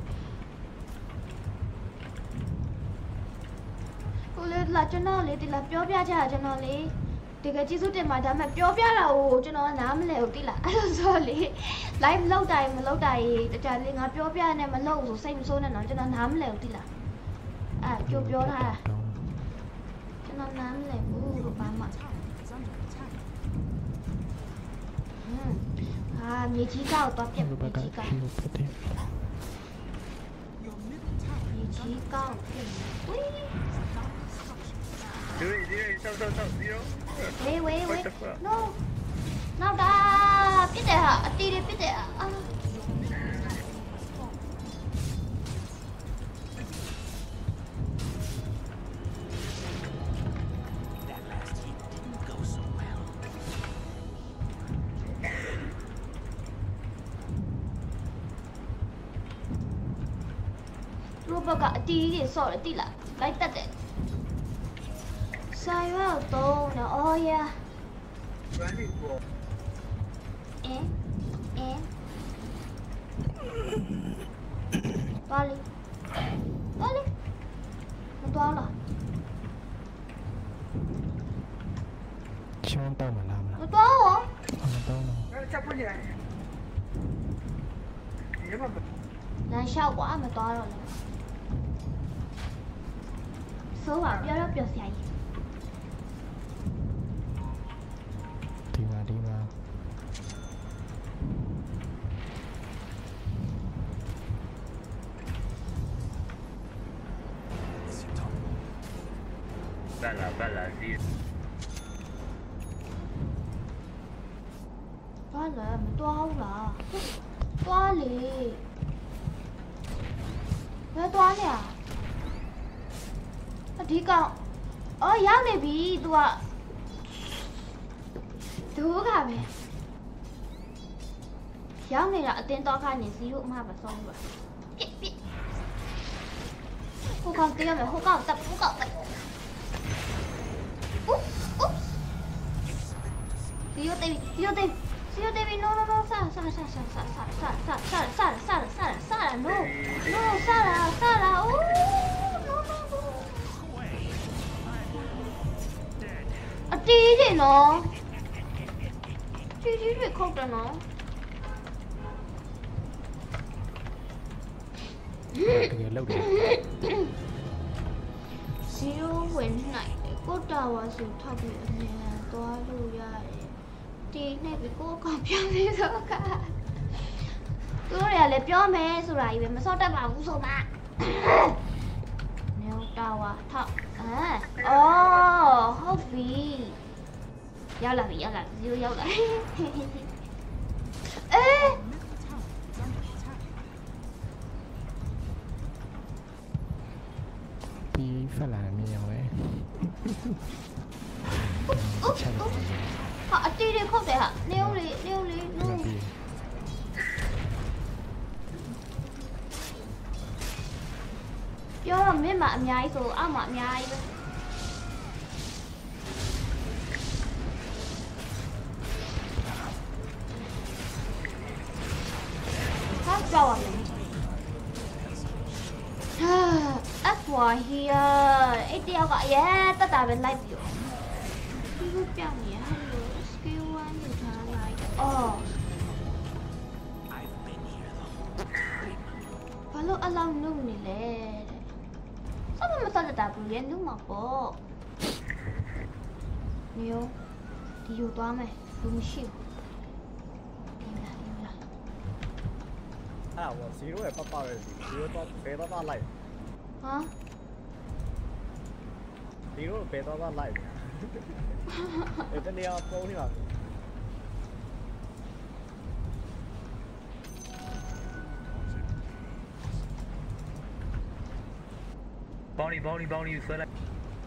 ဟိုလေလာကျွန်တော်လေဒီလာပြောပြချတာကျွန်တော်လေတကယ်ကျေးဇူးတင်ပါဒါပေမဲ့ပြောပြတာကိုကျွန်တော်နားမလဲဘူးတိလားအဲ့လိုဆိုလေ live မလုပ်တိုင်းမလုပ်တိုင်းတခြားလေငါပြောပြနေမလုပ်ဆိုစိတ်မဆိုးနဲ့တော့ကျွန်တော်နားမလဲဘူးတိလားအဲ့ကြိုပြောထားတာကျွန်တော်နားမလဲဘူးဘာမှ 啊，မြေကြီးကောက်တော့ပြက်မြေကြီးကောက်မြေကြီးကောက်ပြက်ဝေးဒီဒီဆောက်ဆောက်ဆောက်ဒီရောဝေးဝေးဝေး no နောက်တာပြက်တယ်ဟာအတီးတွေပြက်တယ်အာဘကအတီးကြီးဆော့တယ်တိလားလိုက်တက်တယ်ဆိုင်ရွက်တော့နော်အော်ယာအင်းအင်းပါလီပါလီမတော်လားချွန်းတော့မလားမလားမတော်ရောမတော့တော့လမ်းလျှောက်ကွာမတော်တော့လေဆိုပါပြောတော့ပြောစရာကြီးဒီမှာဒီမှာပန်းလာပန်းလာဒီဘာလဲမတော်ဘူးလားသွားလေဘယ်သွားလဲအဒီကောင်အော်ရောက်နေပြီ तू อ่ะဒိုးကပဲရောက်နေတာအတင်းတော့ကနေစီလို့အမှမဆုံးဘူးပြစ်ပြစ်ဟိုကောင်တရားမယ်ဟိုကောင်တပ်ဟိုကောင်တပ်อุ๊อุ๊စီယိုတေးစီယိုတေးစီယိုတေး no no no ဆာဆာဆာဆာဆာဆာဆာဆာဆာဆာဆာဆာဆာ no no ဆာလာဆာလာอู้အတီးကြီးနော်ကြီးကြီးတွေခုတ်တယ်နော်တကယ်လောက်တယ် zero ဝင်နိုင်တယ်ကိုတာဝါဆိုထောက်ပြီးအမြဲတမ်းသွားလို့ရတယ်တီးနဲ့ပြီးကိုကောင်ပြောင်းပြီးတော့ကသူတို့တွေကလည်းပြောမယ်ဆိုတာကြီးပဲမစော့တတ်ပါဘူးဆိုမှနေတာဝါထောက်အဲအော်ဟုတ်ပြီရောက်လာပြီရောက်လာဇီရိုရောက်လာအေးပြီးဖက်လာမြင်အောင်လေอุ๊บอุ๊บဟာအတီးတွေခုတ်တယ်ဟာနေဦးလေးနေဦးလေးနူးပြောတော့မင်းမအများကြီးဆိုအောက်မှာအများကြီးပဲဟာကြောက်ရမယ်ဟာအကွာဟီယာအဲ့တယောက်ကအရင်တက်တာပဲလိုက်ပြီးတော့ဒီလိုပြောင်းနေရဟယ်လို skill one ယူထားလိုက်အော်အလောင်းနုနေလေစမမစတဲ့တာဘူးရဲ့နုမှာပေါ့မျိုးဒီယူသွားမယ်လူမရှိဘူးဒီလားဒီလားအဲ့ဟိုဇီရိုရဲ့ပတ်ပတ်ရဲ့ဇီရိုတော့ဘယ်တော့မှလိုက်ဟမ်ဇီရိုဘယ်တော့မှလိုက်အဲ့တနေရာပုံနေပါဘောင်းဒီဘောင်းဒီဘောင်းဒီဆွဲလိုက်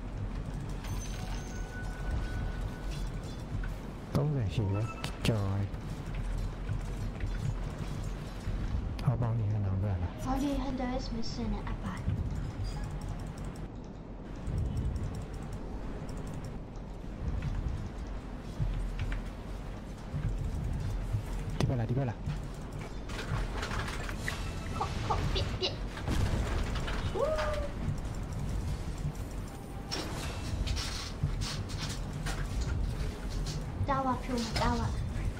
သုံးဆယ်ရှိတယ်ကျော်ဟောပေါင်းနေရအောင်ပဲလား Body hunter is missing a part ဒီဘက်လားဒီဘက်လားခေါခေါပြစ်ပြစ်တာဝါဖြုံးတာဝါ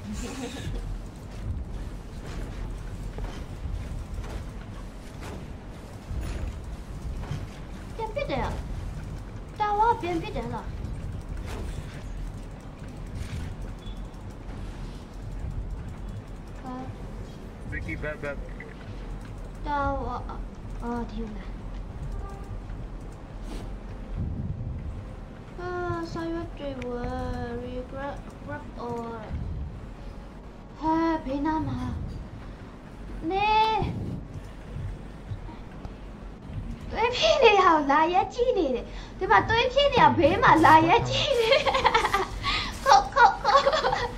ပြန်ပြစ်တယ်တာဝါပြန်ပြစ်တယ်လားဟာဝီကီဘက်ဘက်တာဝါအော်ဒီလားအာဆောရွက်တွေဝ regret grab or ဟာဘေးနားမှာနေသွေးဖြစ်နေရအောင်လာရက်ကြည့်နေတယ်ဒီမှာသွေးဖြစ်နေရဘေးမှာလာရက်ကြည့်နေခုတ်ခုတ်ခုတ်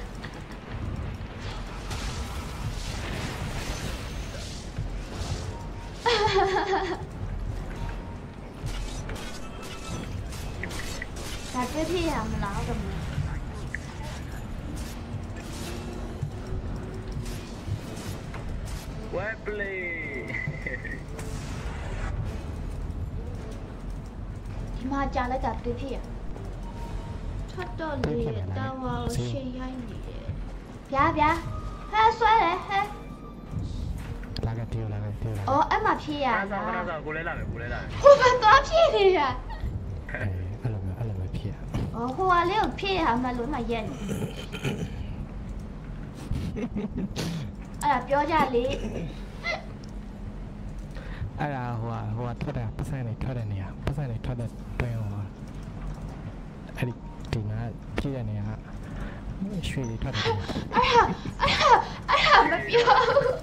ဒါသွေးဖြစ်ရမလားတော့မဝဲပလေးဒီမှာကြာလိုက်တာသွေးဖြစ်ရထွက်တော့လေတာဝါကိုရှေ့ရိုက်နေတယ်ဗျာဗျာဟဲဆွဲတယ်ဟဲလာကတေးလာကတေးလာအော်အဲ့မှာဖြစ်ရအားတာစားအားစားကိုလဲလာမယ်ကိုလဲလာမယ်ဟိုဘက်သွားဖြစ်နေတာအဲအဲ့လိုမျိုးအဲ့လိုမျိုးဖြစ်ရအော်ဟိုဟာလေးကိုဖြစ်ရမှလို့မှရက်နေအဲ့ဒါပြောကြလေအဲ့ဒါဟိုဟာဟိုဟာထွက်တယ်ပတ်စံနေထွက်တဲ့နေရာပတ်စံနေထွက်တဲ့တွင်းဟိုဟာအဲ့ဒီဒီမှာပြည့်တဲ့နေရာရွှေတွေထွက်တယ်အဲ့ဒါအဲ့ဒါအဲ့ဒါမပြော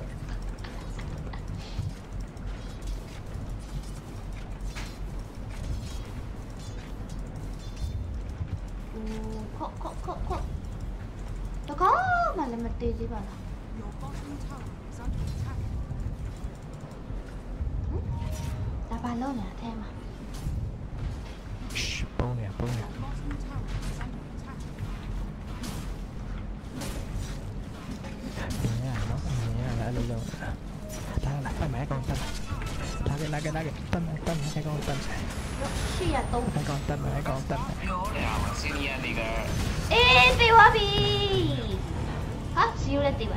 ဘူးခေါခေါခေါခေါတကောမှလည်းမတည်သေးပါလား Your bottom tower is under attack. ဒါဘာလို့လဲအထဲမှာပုံးနေပုံးနေ Your bottom tower is under attack. နေရနော်နေရအဲ့လိုလုပ်လာလာပတ်မယ်ကောင်တက်လာကလာကလာကတက်မယ်တက်မယ်ကောင်တက်မယ်ရှိရတော့ကောင်တက်မယ်ကောင်တက်မယ်ပြောနေတာပါစီနီယာတွေကအေးတေးသွားပြီဟာစီရိုလည်းတေးပါ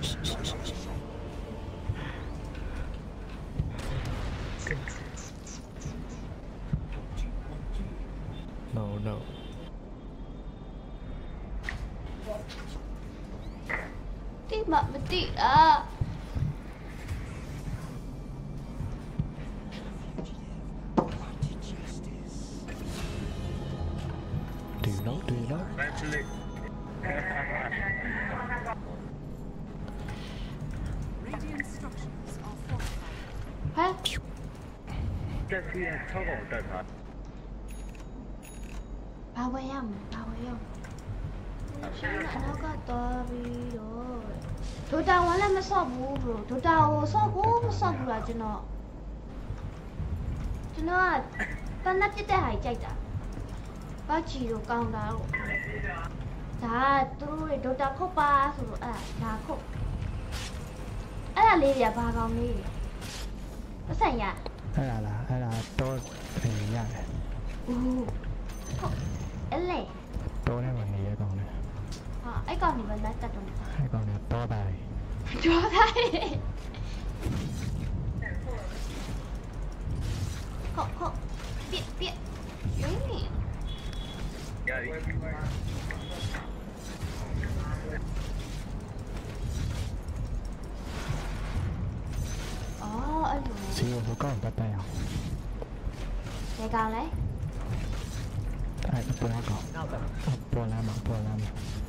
no no တိမမတိအာ do you know do you know ဝဲပလေး Radiant structures are fortified. ဟဲ့တက်စီရ၆កောင်တက်တာဘာဝယ်ရမလဲဘာဝယ်ရမလဲရှင်းအနောက်ကတော့ပြီးတော့ဒိုတာဝန်လည်းမဆော့ဘူး bro ဒိုတာကိုဆော့ဖို့မဆော့ဘူးလားကျွန်တော်ကျွန်တော်ကတနက်ပြစ်တဲ့ဟာကြီးကြိုက်တာဘာချီတို့ကောင်းတာတို့ဒါသူတို့တွေဒိုတာခုတ်ပါဆိုတော့အဲ့ဒါခုတ်အဲ့ဒါလေးတွေကဘာကောင်းလေးပတ်စံရအဲ့ဒါလားအဲ့ဒါတော့ပြင်ရတယ်ဦးဟုတ်အဲ့လေတော့ထဲမှာနေရကောင်လေဟာအဲ့ကောင်ဒီဘက်လက်တက်တော့အဲ့ကောင်ကတော့တာလေကြောက်တာခုတ်ခုတ်ပြစ်ပြစ်ဝင်းနေရပြီအော်အဲ့လိုစီကိုဟိုကောင်တက်တက်အောင်ဘယ်ကောင်လဲအဲ့အပေါ်ကောင်နောက်တက်ပေါ်လာမှာပေါ်လာမှာ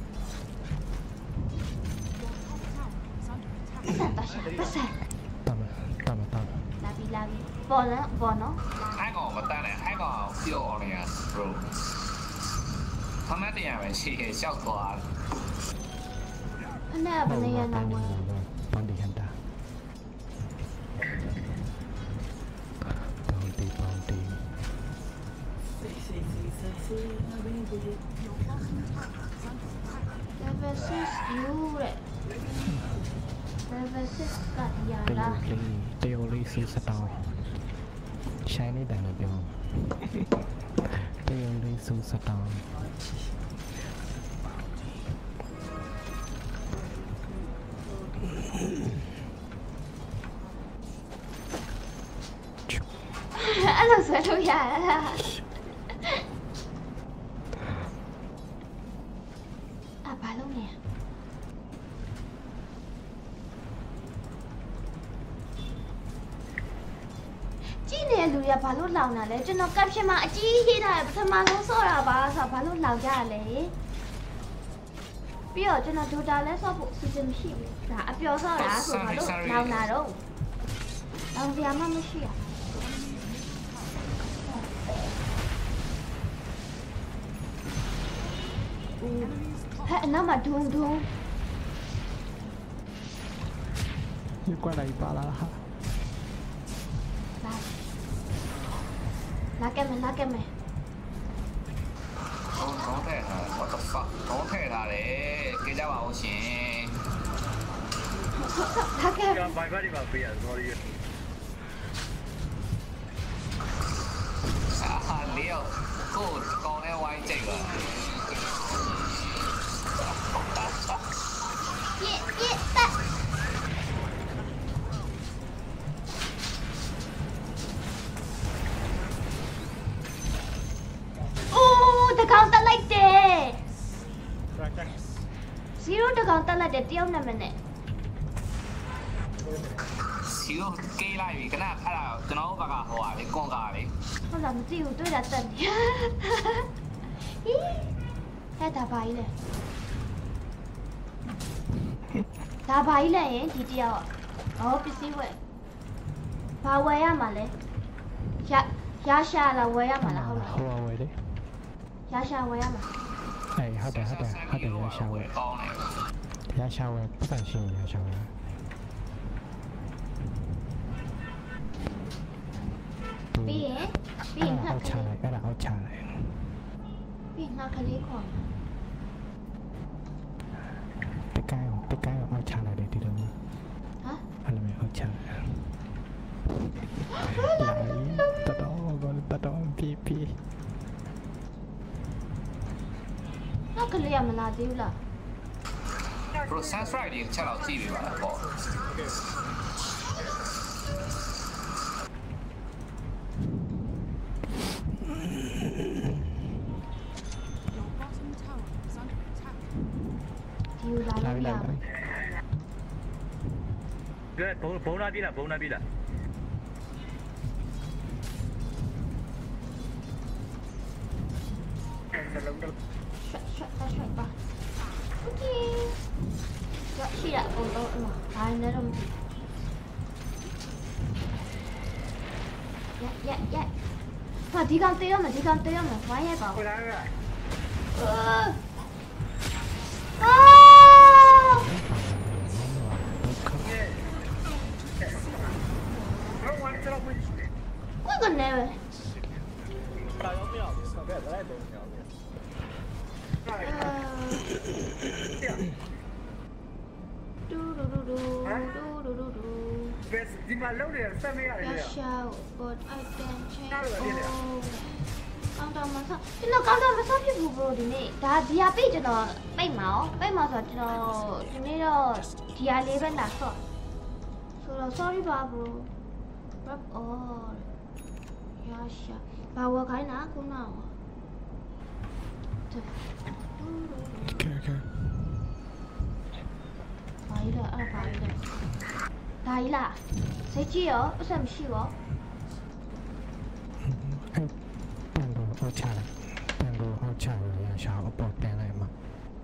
ပတ်ဆက်ပတ်ဆက်ပတ်ဆက်တမ်းတမ်းတမ်းလာပြီလာပြီပေါ်လန်းပေါ်နော်အဲ့ကောင်မတတ်နဲ့အဲ့ကောင်ပြောအောင်လေ bro ဖမတ်တရားပဲရှေ့ရှောက်သွားဖနဲ့ဘယ်နေရနောက်ဝင်ပန်ဒီဟန်တာပန်ဒီပန်ဒီ level six ယူတဲ့ level six ကဒီရတလားယိုလေးတယိုလေးစီစတောင်းရှိုင်းနေတယ်လို့ပြောတယိုလေးစီစတောင်းအဲ့လိုဆွဲလို့ရလားအဘာလုံးနေကြည့်နေလူရဘာလို့လောင်တာလဲကျွန်တော်ကပ်ရှင်မှာအကြီးကြီးထားတယ်ပထမဆုံးဆော့တာပါဆိုတော့ဘာလို့လောင်ကြရလဲပြီးတော့ကျွန်တော်ဒိုတာလဲဆော့ဖို့အစီအစဉ်မရှိဘူးဒါအပျော်ဆော့တာဆိုဘာလို့လောင်တာတော့လောင်စရာမှမရှိရဟဲ့အနောက်မှာဒုံဒုံ你过来一把啦哈！ လာလာခဲ့မယ်လာခဲ့မယ်တော့တော့ထဲတာ what the fuck တော့ထဲတာလေကြကြပါဦးရှင်လာခဲ့ကဘိုင်ဘတ်ဒီမှာပေးရ sorry အာလီယိုကိုကောင်းတဲ့ဝိုင်းကြိတ်ပါပြစ်ပြစ်တက်အိုးတကောင်တက်လိုက်တယ် track ဇီရိုတကောင်တက်လိုက်တယ်တယောက်နဲ့မနဲ့စီကိုကေးလိုက်ပြီခဏအဲ့ဒါကျွန်တော်ဘက်ကဟိုပါလေကွန်ကားလေဟုတ်လားမသိဘူးတွေ့တာတက်နေဟီးဟဲ့ဒါပါကြီးလေဒါပါကြီးလေရင်ဒီတယောက်အော်ပစ္စည်းဝယ်ဘာဝယ်ရမှာလဲရရရှာလာဝယ်ရမှာလားဟုတ်လား好啊，喂的， ရရှာဝယ်ရမှာ哎，好的好的好的，要下喂， ကောင်းတယ်要下喂，不担心要下喂。 ပြီးရင်ပြီးရင်ငှက်အောက်ကချလေးလိုက်အဲ့ဒါအောက်ချလိုက်ပြီးငှက်ကလေးခေါ်တကိုင်းတကိုင်းအောက်ချလိုက်တယ်ဒီလိုမျိုးဟမ်အဲ့လိုမျိုးအောက်ချလိုက်လာတတော်ကောတတော်ပြေးပြေးငှက်ကလေးကမလာသေးဘူးလား process right ဒီချက်တော့ကြည့်ပြပါလားပေါ့ Your bottom tower is under attack. ဒီလိုလာလာလို့ပြီရလာမှာပြီကဲဘုံဘုံလာပြီလားဘုံလာပြီလားရှက်ရှက်ရှက်ပါโอเคရရှိရအောင်တော့အမဘာလဲတော့ရရရဟာဒီကောင်တေးရမယ်ဒီကောင်တေးရမယ်ဝိုင်းရပါဦးအာအာကွက်ကနေပဲတာရောမရဘူးဆက်ခဲ့တယ်တော့မရဘူးဒူဒူဒူဒူဒူဒူဒူဒူဘယ်ဒီမှာလုံးနေဆက်မရတယ်ရလေရှာ but I can change ကောင်းတော့မဆောကျွန်တော်ကောင်းတော့မဆောဖြစ်ဘူး bro ဒီနေ့ဒါဒီဟာပိတ်ကျွန်တော်ပိတ်မှာအောင်ပိတ်မှာဆိုတော့ကျွန်တော်ဒီနေ့တော့ဒီဟာလေးပဲလာဆော့ဆိုတော့ sorry ပါ bro wrap all ရရှာဘာဝခိုင်းတာခုနကကဲကဲဘာကြီးလဲအဲ့ဘာကြီးလဲဒါကြီးလားစိတ်ကြီးရောပတ်စံမရှိရောအဲ့ပန်ကိုအောက်ချလိုက်ပန်ကိုအောက်ချလို့ရရှာအပေါ်တင်လိုက်မှာ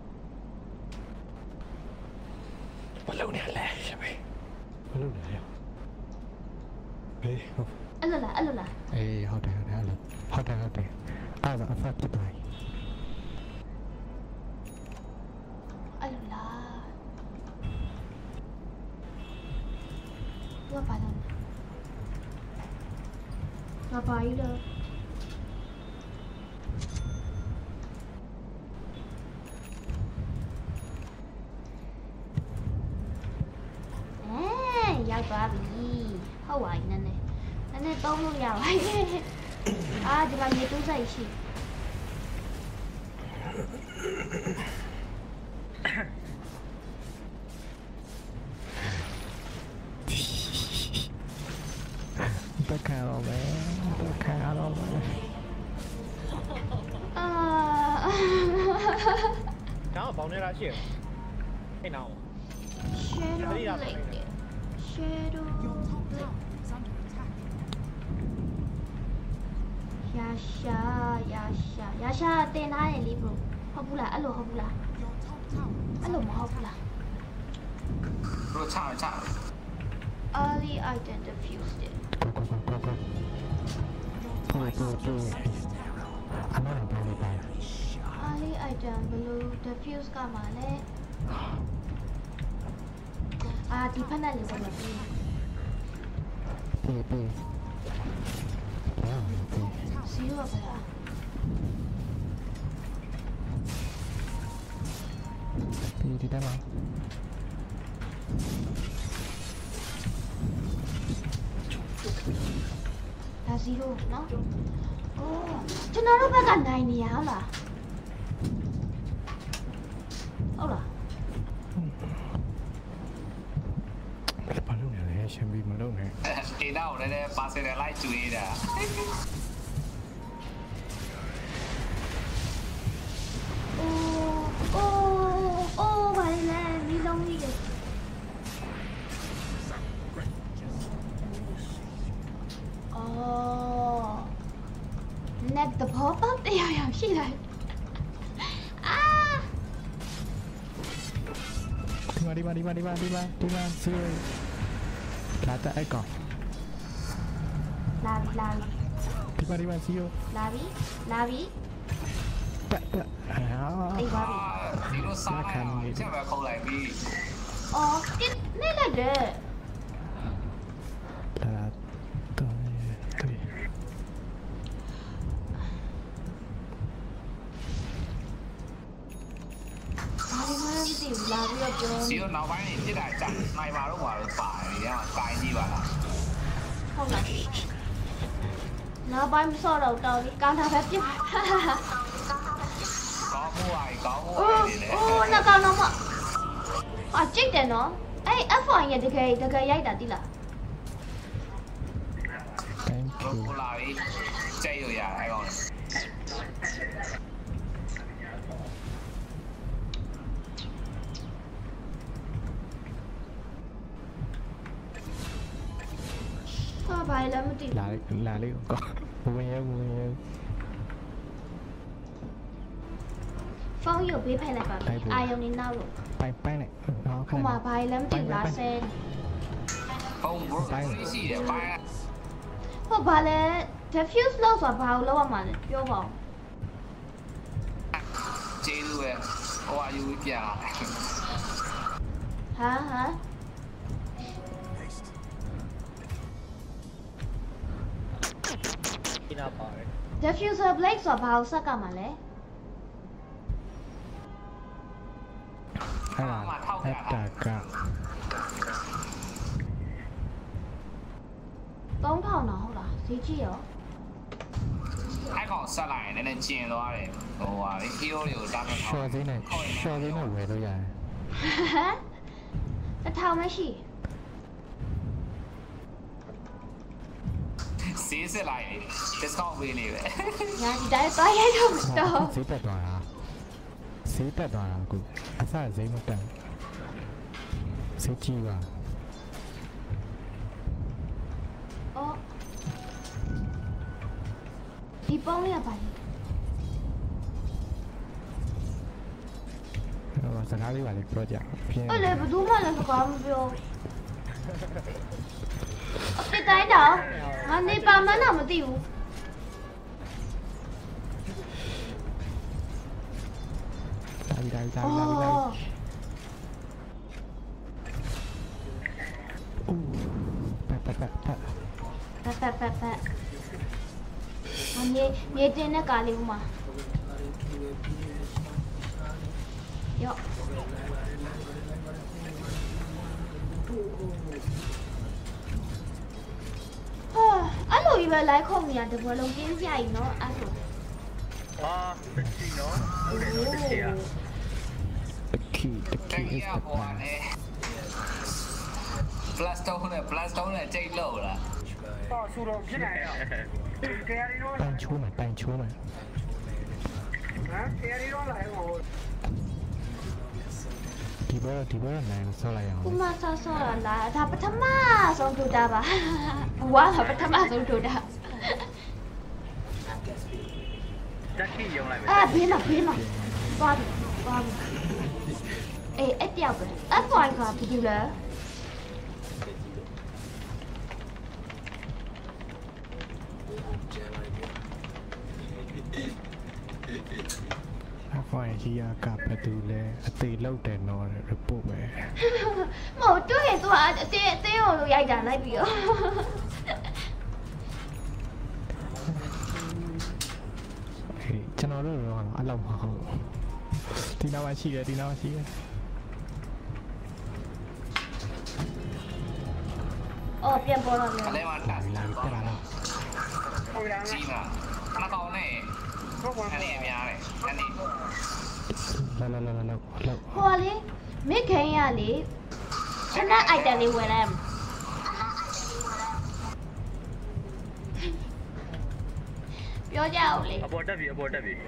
ဘလုံးနဲ့လဲရှမေဘလုံးနဲ့ဟေးဟုတ်အဲ့လိုလားအဲ့လိုလားအေးဟုတ်တယ်ဟုတ်တယ်ဟုတ်တယ်ဟုတ်တယ်အဲ့ဒါအဖတ်ပြပါအဲ့လိုလားဘာပါလဲဘာပါကြီးလဲရောက်သွားပြီဟုတ်ပါပြီနည်းနည်းနည်းနည်းသုံးလို့ရပါပြီအာဒီမှာမြေတူးဆိုင်ရှိတက်ခါတော့မယ်တက်ခါတော့မယ်အာဒါကဘောင်းနေတာရှိရအဲ့နောက် Shadow Blade Shadow Your top tower is under attack. ရရှာရရှာရရှာတင်ထားတယ်လေဘရိုဟုတ်ဘူးလားအဲ့လိုဟုတ်ဘူးလား Your top tower is အဲ့လိုမဟုတ်ဘူးလားတို့ချချ early item diffused it ကိုကိုကိုအမေဘာလို့ပါ early item ဘယ်လို diffuse ကမှလဲအာဒီဖက်နဲ့လေးပေါ်မှာပြီးပြေးပြေးအော်ပြေးစီရောပဲလားပြေးဒီတက်မှာဒါဇီရိုနော်အိုးကျွန်တော်တို့ဘက်ကနိုင်နေရဟုတ်လားဟုတ်လားဘာလို့လဲရှင်ပြီးမလုပ်နဲ့အေးတော့လည်းပါစတယ်လိုက်ကျွေးတာအိုးအိုးအိုးဘာလဲမီလုံးကြီးတယ်အော်net တဘောပေါက်တရားရောက်ရှိလိုက်အာဒီမှာဒီမှာဒီမှာဒီမှာဒီမှာဒီမှာစီလာတဲ့အိုက်ကောင်လာပြီလာပြီဒီမှာဒီမှာစီယိုလာပြီလာပြီတက်တက်ဟာအိပ်သွားပြီဒီလိုစားလိုက်ချက်ပဲခုံးလိုက်ပြီအော်ကစ်နေလိုက်တယ်လာတော့တူဘာလို့မသိဘူးလာပြီးတော့ပြောစီရောနောက်ပိုင်းနေပြစ်တာကြာနိုင်ပါတော့မှာတော့ပါတယ်ရမှာကိုင်းကြည့်ပါလားဟုတ်လားနောက်ပိုင်းမစော့တော့တော်ပြီကောင်တာပဲပြစ်ကောင်းမှုပါကောင်းမှုအိုးပါနေလေအိုးနောက်ကောင်တော့မအာကြိတ်တယ်နော်အဲ့ F ဖိုင်ရဲ့တကယ်တကယ်ရိုက်တာတိလား thank တို့ you ကိုလာပြီကျဲရရအဲ့ကောင်ဟာဘာလဲမသိလာလာလေးကောဝင်ရဝင်ရဖုန်းရုပ်ပေးဖက်လိုက်ပါမယ်အာယုံနေနောက်လို့ပိုင်ပိုင်နဲ့ဟောဟိုမှာဘာလဲမသိလားဆဲပုံဘရိုစီတယ်ပိုင်းဟိုဘာလဲ diffuse လို့ဆိုတာဘာလို့လောက်ရမှာလဲပြောပါဦးကျေးဇူးပဲဟိုအယူပြဟာဟာဒီနာပါတယ် diffuser blade ဆိုတာဘာလို့ဆက်ကမှာလဲအဲ့ဒါအဲ့ဒါကသုံးထောင်တော့ဟုတ်လားဈေးကြီးရောအဲ့ကောင်ဆက်လိုက်ရင်လည်းကျင်သွားတယ်ဟိုဟာလေဟီးရိုတွေကိုတားထားရှော့သေးနဲ့ရှော့သေးနဲ့ဝယ်လို့ရတယ်ဟမ်တစ်ထောင်မရှိစဈေးစစ်လိုက် discount ပေးနေပဲညာဒီတိုင်းသွားရိုက်တော့မတော်ဈေးတက်သွားတာဈေးတက်သွားတာအခုအစဈေးမတက်ဈေးကြီးပါအော်ဒီပုံးလေးကပါလေဟိုစကားလေးပါလေပြောကြပြင်းအဲ့လေဘယ်သူမှလည်းစကားမပြောအပြစ်တိုင်းတော့ငါနေပါမှန်းတော့မသိဘူးဒါဒါဒါဒါဒါအိုးပတ်ပတ်ပတ်ပတ်ပတ်ပတ်ပတ်ပတ်အမေမြေတင်တဲ့ကားလေးဦးမှာယောဟာအဲ့လိုကြီးပဲလိုက်ခုံနေရတဘောလုံးကျင်းကြရည်နော်အဲ့လိုဟာတချီနော်ဟုတ်တယ်နော်တချီอ่ะ the key the တ key ကယ် is ရ the ပေါ် plan တယ် plus တော့နဲ့ plus တော့နဲ့ချိန်လို့လားတော့ဆူတော့ဖြစ်နေရကဲရီတော့တိုင်ချိုးမယ်တိုင်ချိုးမယ်ဟမ်ကဲရီတော့လာဟိုဒီဘက်ဒီဘက်နိုင်ဆော့လိုက်အောင်ခုမှဆော့ဆော့လာလားဒါပထမဆုံးထုတ်တာပါဝါပထမဆုံးထုတ်တာတက်ချီရုံလိုက်မယ်အဲ့ဘေးမှာဘေးမှာသွားပြီသွားပြီအေးအဲ့တယောက်ပဲအဲ့ပွိုင်ကဘာလို့လဲအဖိုင်ကြီးကဘယ်သူလဲအသေးလောက်တယ်နော် report ပဲမဟုတ်တွေ့ရင်သူကအတင်းအတင်းကိုရိုက်တာလိုက်ပြီးတော့ဟေးကျွန်တော်တို့တော့အဲ့လောက်မဟုတ်ဒီနားမှာရှိတယ်ဒီနားမှာရှိတယ်အော်ပြန်ပေါ်တော့မယ်အလဲမှာတက်လာလာပြလာတော့ဟုတ်လားကြီးမှာခဏကောင်းနဲ့ဟုတ်ပါအဲ့ဒီအများတယ်အဲ့ဒီလာလာလာလာလောက်လောက်ဟိုကလေမိခင်ရလေခဏအိုက်တန်လေးဝယ်လိုက်ပြောကြအောင်လေအပေါ်တက်ပြီအပေါ်တက်ပြီ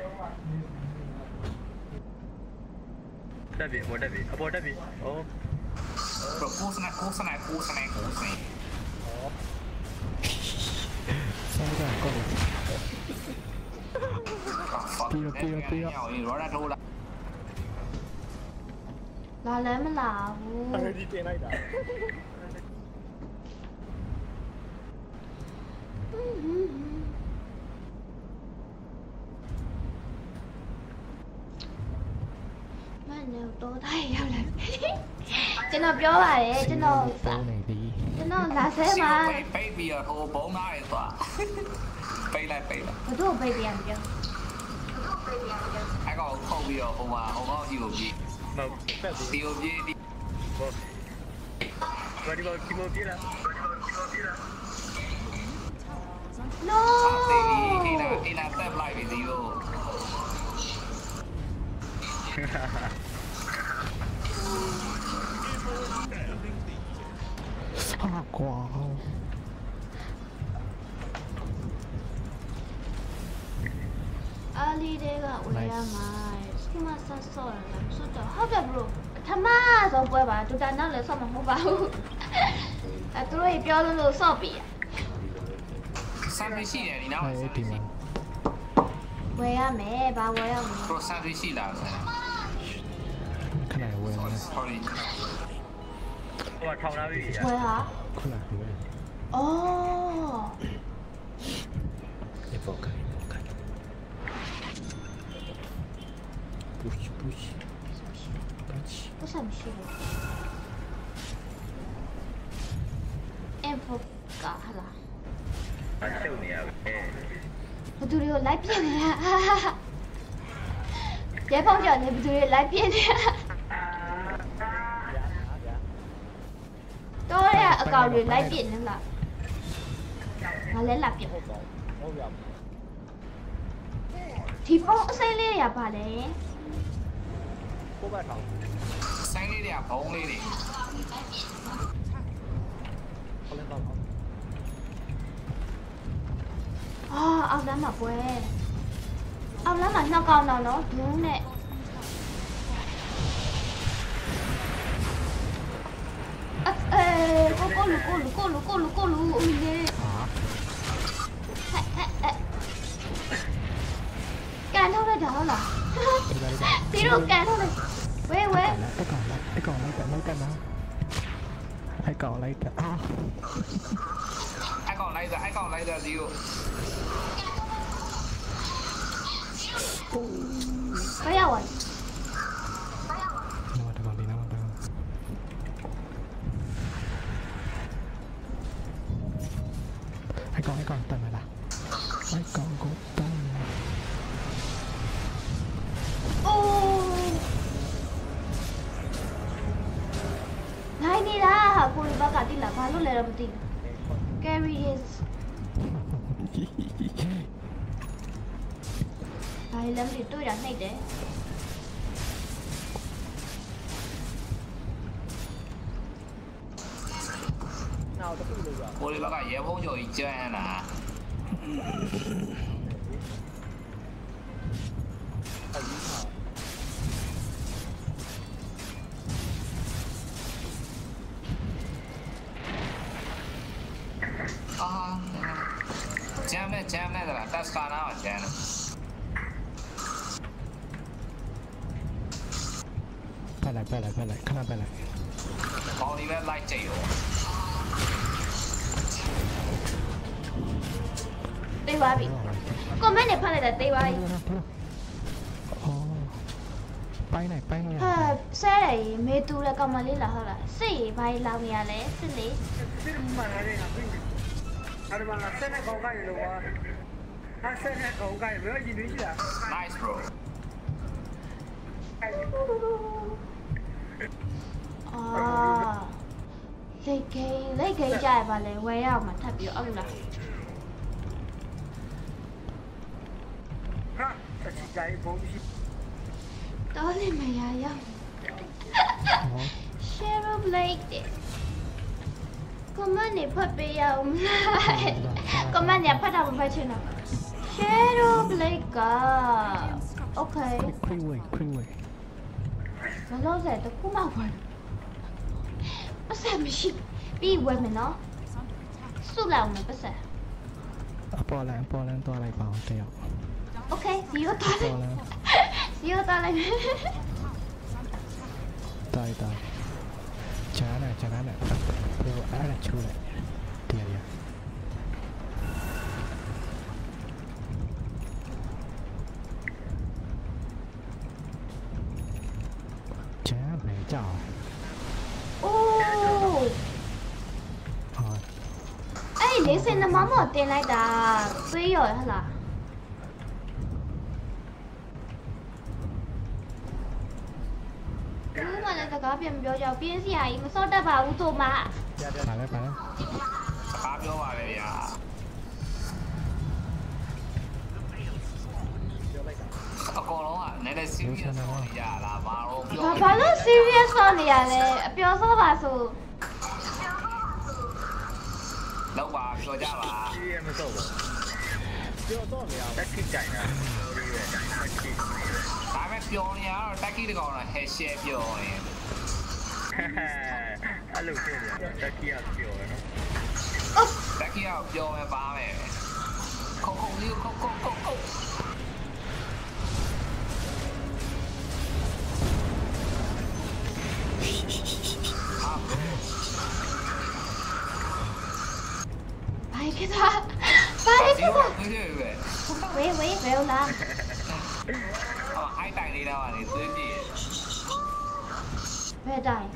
တက်ပြီအပေါ်တက်ပြီအပေါ်တက်ပြီဟောကိုစနကိုစနကိုစနကိုစနဆောင်းကြကောင်းပြီးတော့ပြီးတော့ပြီးတော့ရောလာထိုးလာလာလည်းမလာဘူးအဲ့ဒီတင်လိုက်တာမနဲ့တော့တိုင်းရောက်လာကျွန်တော်ပြောပါတယ်ကျွန်တော်ပေါင်းနေပြီကျွန်တော်လာဆဲမှာပိတ်ပြီးတော့ဟိုဘုံသားရယ်သွားပိတ်လိုက်ပိတ်လိုက်ဘတို့ပိတ်ပြန်ပြောအဲ့ကောင်ခုတ်ပြီးတော့ဟိုမှာဟိုကောင်ကြီးကိုပြေးမဟုတ်ဖက်ပြီးတီကိုပြေးဒီဘောဘာဒီဘောဒီဘောပြေးလား no တေးပြီးအိနာအိနာတက်လိုက်ပြီဒီကိုဟာကွာအာလီတွေကဝင်ရမှာခုမှဆက်ဆော့ရလားဆော့တော့ဟုတ်တယ် bro ပထမဆုံးပွဲပါဒူတာနောက်လည်းဆော့မှာမဟုတ်ပါဘူးအဲသူတို့ပြောလို့လို့ဆော့ပြီဆန်မရှိတယ်ဒီနောက်အဲ့ဒီမှာဝယ်ရမယ်ဘာဝယ်ရမလဲပရိုဆန်ရှိလာတယ်ခဏဝယ်နေ sorry ဟိုထောင်လာပြီဝယ်ဟာခုနကဝယ်အော် E poca, e poca. Push, push. Push. 不是မရှိဘူး info ကဟာလားအချုပ်နေရပဲဘသူတွေကိုလိုက်ပြနေတာရဲပေါင်းကြောင့်လည်းဘသူတွေလိုက်ပြနေတာတော့ရအကောင်တွေလိုက်ပြနေလားငါလည်းလာပြဟုတ်ပါဟုတ်ရဒီဖုန်းအစိမ်းလေးတွေကပါလေကိုဘတ်ထောင်ဆိုင်လေးတွေကဘုံလေးတွေခလင်းတော့အော်အောက်လမ်းမှာပွဲအောက်လမ်းမှာနှစ်ကောင်တော့နော်ဒုံးနဲ့အဲကိုကိုလူကိုလူကိုလူကိုလူကိုလူအမေလေကန်ထုတ်လိုက်တာဟုတ်လားတီတို့ကန်ထုတ်လိုက်ဝဲဝဲไอ้กล่องไอ้กล่องไล่กันไล่กันนะไอ้กล่องไล่กันอ้าวไอ้กล่องไล่จ้ะไอ้กล่องไล่จ้ะดิว不要我。 นอนตะกอนดีนะนอนตะกอนไอ้กล่องไอ้กล่องตัดมาละไอ้กล่องกูตัด哦。来你啦，过来把卡地啦，把路来了不地。Carry his。哎，两里对人内的。 我哋嗰架嘢鋪咗一張啊！啊，jam 咧 jam 咧啦，得三啦，我 jam。 ไปไหนไปไหนไปไหนข้างหน้าไปไหน我呢邊拉住我。 對話邊？個咩你拍嚟就對話？ อ๋อไปไหนไปไหน誒，犀利，未到啦，咁晚呢啦，好啦，四排流嘢咧，四厘。 Nice bro。 哦，你企你企就係話你會有問題表噏啦。多你咪呀呀 ，Shadow Blade，咁樣你拍俾又唔係，咁樣你拍到唔拍出嚟 ？Shadow Blade 噶 ，OK。 ครึ่งเว้ยครึ่งเว้ย我老細都估冇揾，不是唔係，邊位咪咯？輸啦，我們不是。 ปอแรงปอแรงตัวอะไรเปล่าเตียว OK，只要打你，只要打你。 ตายตายจ้าน่ะจ้าน่ะเดี๋ยวอะไรชูเลยเดี๋ยวเดี๋ยวจ้าไหนเจ้า哦。 อ๋อ哎，你先你媽媽點嚟㗎？飛咗係啦。ဘူးမလည်းစကားပြန်ပြောကြပြင်းစရာကြီးမစော့တတ်ပါဘူးဆိုမှไปแล้วไปแล้วစကားပြောပါလေဗျာအကောင်လုံးကနည်းနည်း serious ဆော်နေကြလားဘာလို့ပြောဘာဘာလို့ serious ဆော့နေရလဲအပျော်စောပါဆိုလောက်ပါပြောကြပါကြီးရမစောဘူးပြောတော့မရဘူးတက်ခိကြိုင်တာလေးပဲတက်ခိဒါပေမဲ့ပြောနေရတော့တက်ကြီးတကောင်တော့ hash share ပြောနေအဲ့လိုဖြစ်နေတက်ခိကပြောတယ်နော်တက်ကြီးကပြောမယ်ပါမယ်ခုတ်ခုတ်လေးခုတ်ခုတ်ခုတ်ခုတ်ဘာဖြစ်တာဘာဖြစ်တာဒီလိုပဲဝေးဝေးဘယ်လိုလားအော်အိုက်တိုင်လေးတော့ကနေသွေးပြည့်ဘယ်တိုင်း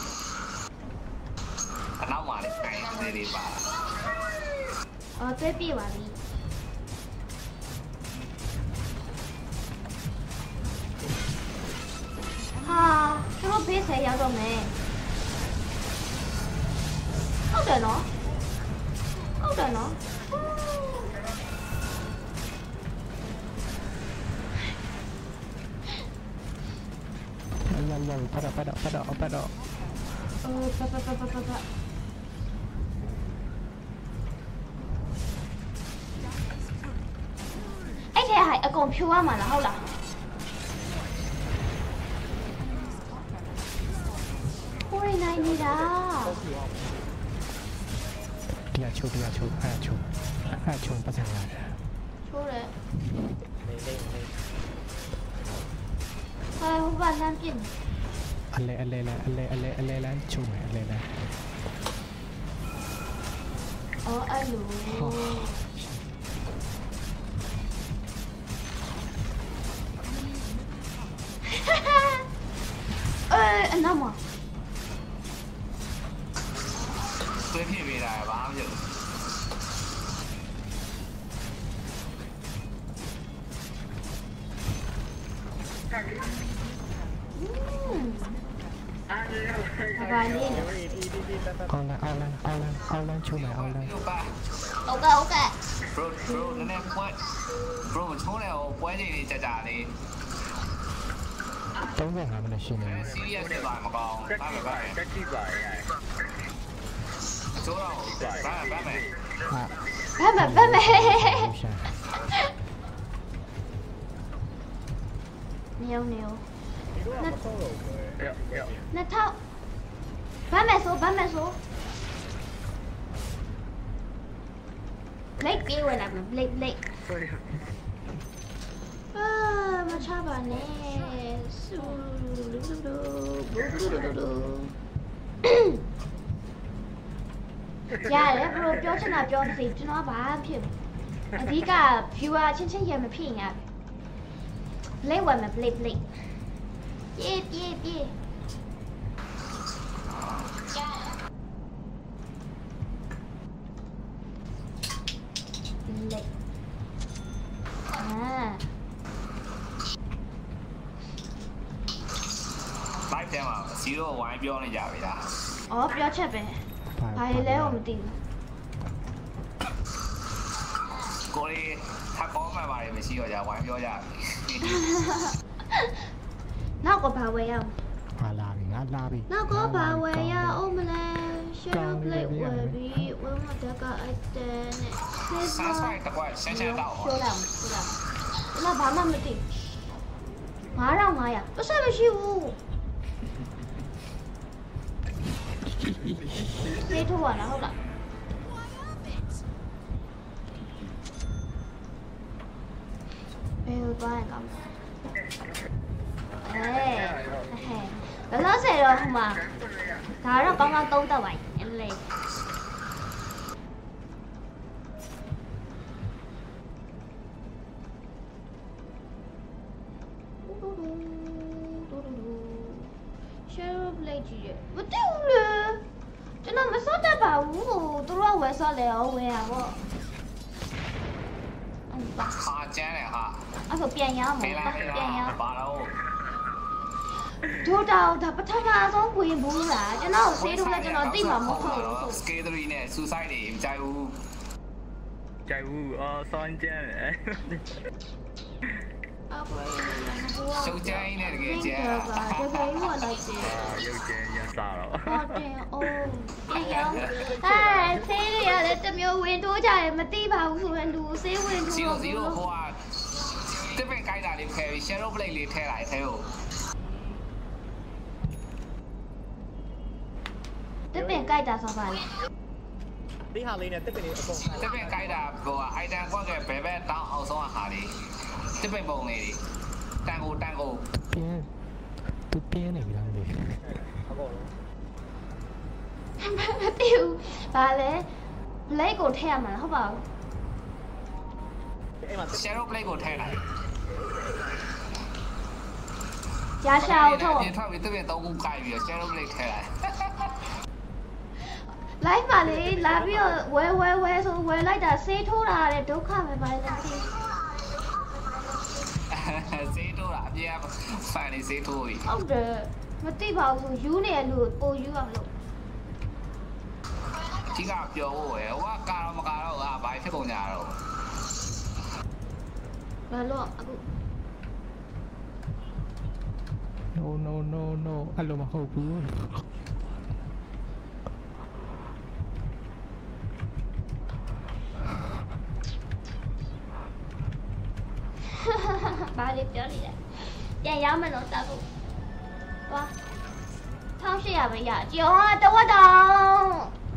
အနောက်မှာလည်းတိုင်သေးသေးပါအော်သွေးပြပါပြီဟာသူတို့ဘေးဆယ်ရောက်တော့မယ်ဟုတ်တယ်နော်ဟုတ်တယ်နော်ยันยันไปดอกไปดอกไปดอกไปดอกเออปะปะปะปะปะปะထဲဟိုင်အကုန်ဖြိုးရမှာလားဟုတ်လားကိုရီနိုင်နေတာတရားချိုးတရားချိုးအဲ့ချိုးအဲ့ချိုးပတ်စံရတယ်ချိုးတယ်နေနေနေဟဲ့ဟိုဘာလမ်းပြင်းအလဲအလဲအလဲအလဲအလဲလမ်းချိုးမယ်အလဲလမ်းအော်အဲ့လိုအဲအနာမသွေးဖြစ်ပေးတာဘာမှမဖြစ်ဘူးဘာလဲအော်လန်အော်လန်အော်လန်အော်လန်ချိုးမယ်အော်လန်โอเคโอเค bro bro နည်းနည်းပွဲ bro မချိုးနဲ့ဟိုပွဲချိန်လေးကြာကြာလေးသုံးဆယ်၅မိနစ်ရှိနေတယ် serious ဖြစ်သွားမှာမကောင်းဘူးဘာပဲတက်ကြည့်ပါရဲ့ကျိုးတော့ဘာဘာမဲဘာမဘာမနေုံနေုံနှစ်နှစ်ထောက်ဘာမဲဆိုဘာမဲဆိုBlake ပြေးဝင်လာပြီ Blake Blake အာမချပါနဲ့ဆူလူလူလူဘူလူလူလူရတယ်ဘရိုပြောချင်တာပြောစီကျွန်တော်ဘာဖြစ်အဓိက viewer ချင်းချင်းရမဖြစ်ရင် Blake ဝင်မယ် Blake Blake ပြေးပြေးပြေးBlake အာဘိုက်ထဲမှာzeroဝိုင်းပြောနေကြပြီလားအော်ပြောချက်ပဲဘာလဲလဲမသိဘူးကိုရီထပ်ကောင်းမှပါတယ်မရှိတော့ကြဝိုင်းပြောကြပြီနောက်ကဘာဝယ်ရအောင်ဟာလာပြီငါလာပြီနောက်ကဘာဝယ်ရအောင်မလဲ Share Blake ဝယ်ပြီးဝယ်မှတကအိုက်တန်နဲ့ဆက်ဆိုင်တကွာရှင်းရှင်းတော့ပြောလာပြောလာလာဘာမှမသိငါးထောင်ငါးရာပတ်စံမရှိဘူးဆေးထိုးရလားဟုတ်လားဘယ်လိုသွားရကောင်းလဲအဲဟဲ့ဘယ်လောက်ဆယ်တော့ဟိုမှာဒါတော့ကောင်းကောင်းသုံးတတ်ပါရဲ့လေShare Blake ကြီးရဲ့မသိဘူးလေကျွန်တော်မစောတတ်ပါဘူးသူတို့ကဝယ်စောလဲအောင်ဝယ်ရပေါ့ဟာကျန်းတယ်ဟာအဲ့ဆိုပြန်ရအောင်ပြန်ရပါတော့ဒိုတောင်ဒါပထမဆုံးဝင်ဘူးလားကျွန်တော်ဆေးထုတ်လဲကျွန်တော်သိမှာမဟုတ်ဘူး scale three နဲ့ suicide တွေမကြိုက်ဘူးကြိုက်ဘူးအော်စောင်းကျန်းတယ်ရှုပ်ကျန်းနေတကယ်ကျန်းပါတကယ်ဝင်လိုက်တယ်ရုပ်ကျန်းရစားတော့ဟုတ်တယ်အိုးပြန်ရအောင်အဲဆေးတွေရတယ်တမျိုးဝင်ထိုးကြတယ်မသိပါဘူးဆိုရင်လူဆေးဝင်ထိုးတော့zeroဟိုကတစ်ပင်ကိုက်တာလေးဖယ်ပြီး shadow blade လေးထည့်လိုက်ထဲကိုတစ်ပင်ကိုက်တာဆိုပါလေဒီဟာလေးနဲ့တစ်ပင်လေးအကုန်တစ်ပင်ကိုက်တာဟိုက item ကွက်ကဘယ်ဘက်တောင်းအောင်ဆုံးဟာလေးတစ်ပင်ပုံလေးတန်ကိုတန်ကိုပြင်းသူပြင်းနေပြီလားလေအကုန်မသိဘူးဘာလဲ Blake ကိုထည့်ရမှာဟုတ်ပါဘူးအဲ့မှာ shadow blade ကိုထည့်လိုက်ရရှာအောင်ထုတ်ပြင်ထွက်ပြီးတစ်ပင်သုံးခုကိုက်ပြီး shadow blade ထည့်လိုက် live ပါလေလာပြီးတော့ဝဲဝဲဝဲဆိုဝဲလိုက်တာဆေးထိုးတာတဲ့ဒုက္ခပဲပါလေဆေးဆေးထိုးတာအပြည့်ဖန်နေဆေးထိုးပြီဟုတ်တယ်မသိပါဘူးယူနေရလို့ပိုယူအောင်လို့ဒီကပြောဖို့ရယ်ဟိုကကာတော့မကာတော့ဟာဘာဖြစ်ကုန်ကြတော့ဘာလို့အခု no no no no အဲ့လိုမဟုတ်ဘူးရမယ်နော်တာကိုသွားထောင်းရှစ်ရပဲရကျော်တဝက်တောင်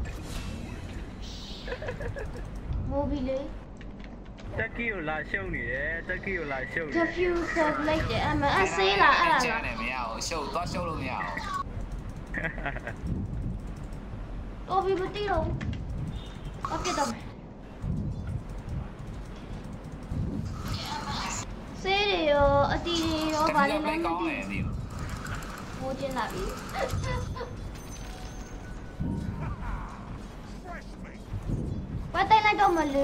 မိုးဘီလေးတက်ကြီးကိုလာရှုံနေတယ်တက်ကြီးကိုလာရှုံနေ diffuse လိုက်တယ်အမအဆေးလားအဲ့ဒါကြားနေမရအောင်ရှုပ်သွားရှုပ်လို့မရအောင်တော်ပြီမသိတော့โอเคတော့ဆေးတွေရောအတီတွေရောဗာလေးလည်းမသိမိုးကျင်းလာပြီဘာတိုင်းလိုက်တော့မလဲ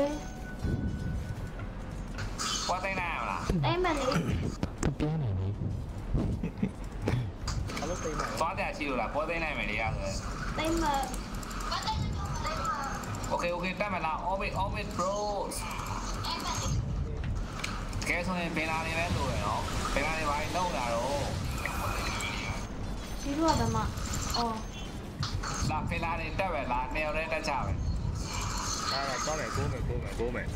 ဘာတိုင်းလိုက်ရမလားတိုင်းမလေးပြင်းနေပြီအဲ့လိုတိတ်မှာသွားတယ်ရှိလို့လားပေါ်တိုင်းလိုက်မယ်လေရဆိုတိုင်းမโอเคโอเคတက်မလား orbit orbit bros ကဲဆိုရင်ပင်လာနေပဲလို့ရနော်ပင်လာနေပါရင်လုံးလာတော့ဒီလိုကတော့မအော်လာပင်လာနေတက်ပဲလားနေရဲတက်ချပဲအဲ့ဒါတော့မယ်ကိုမယ်ကိုမယ်ကိုမယ်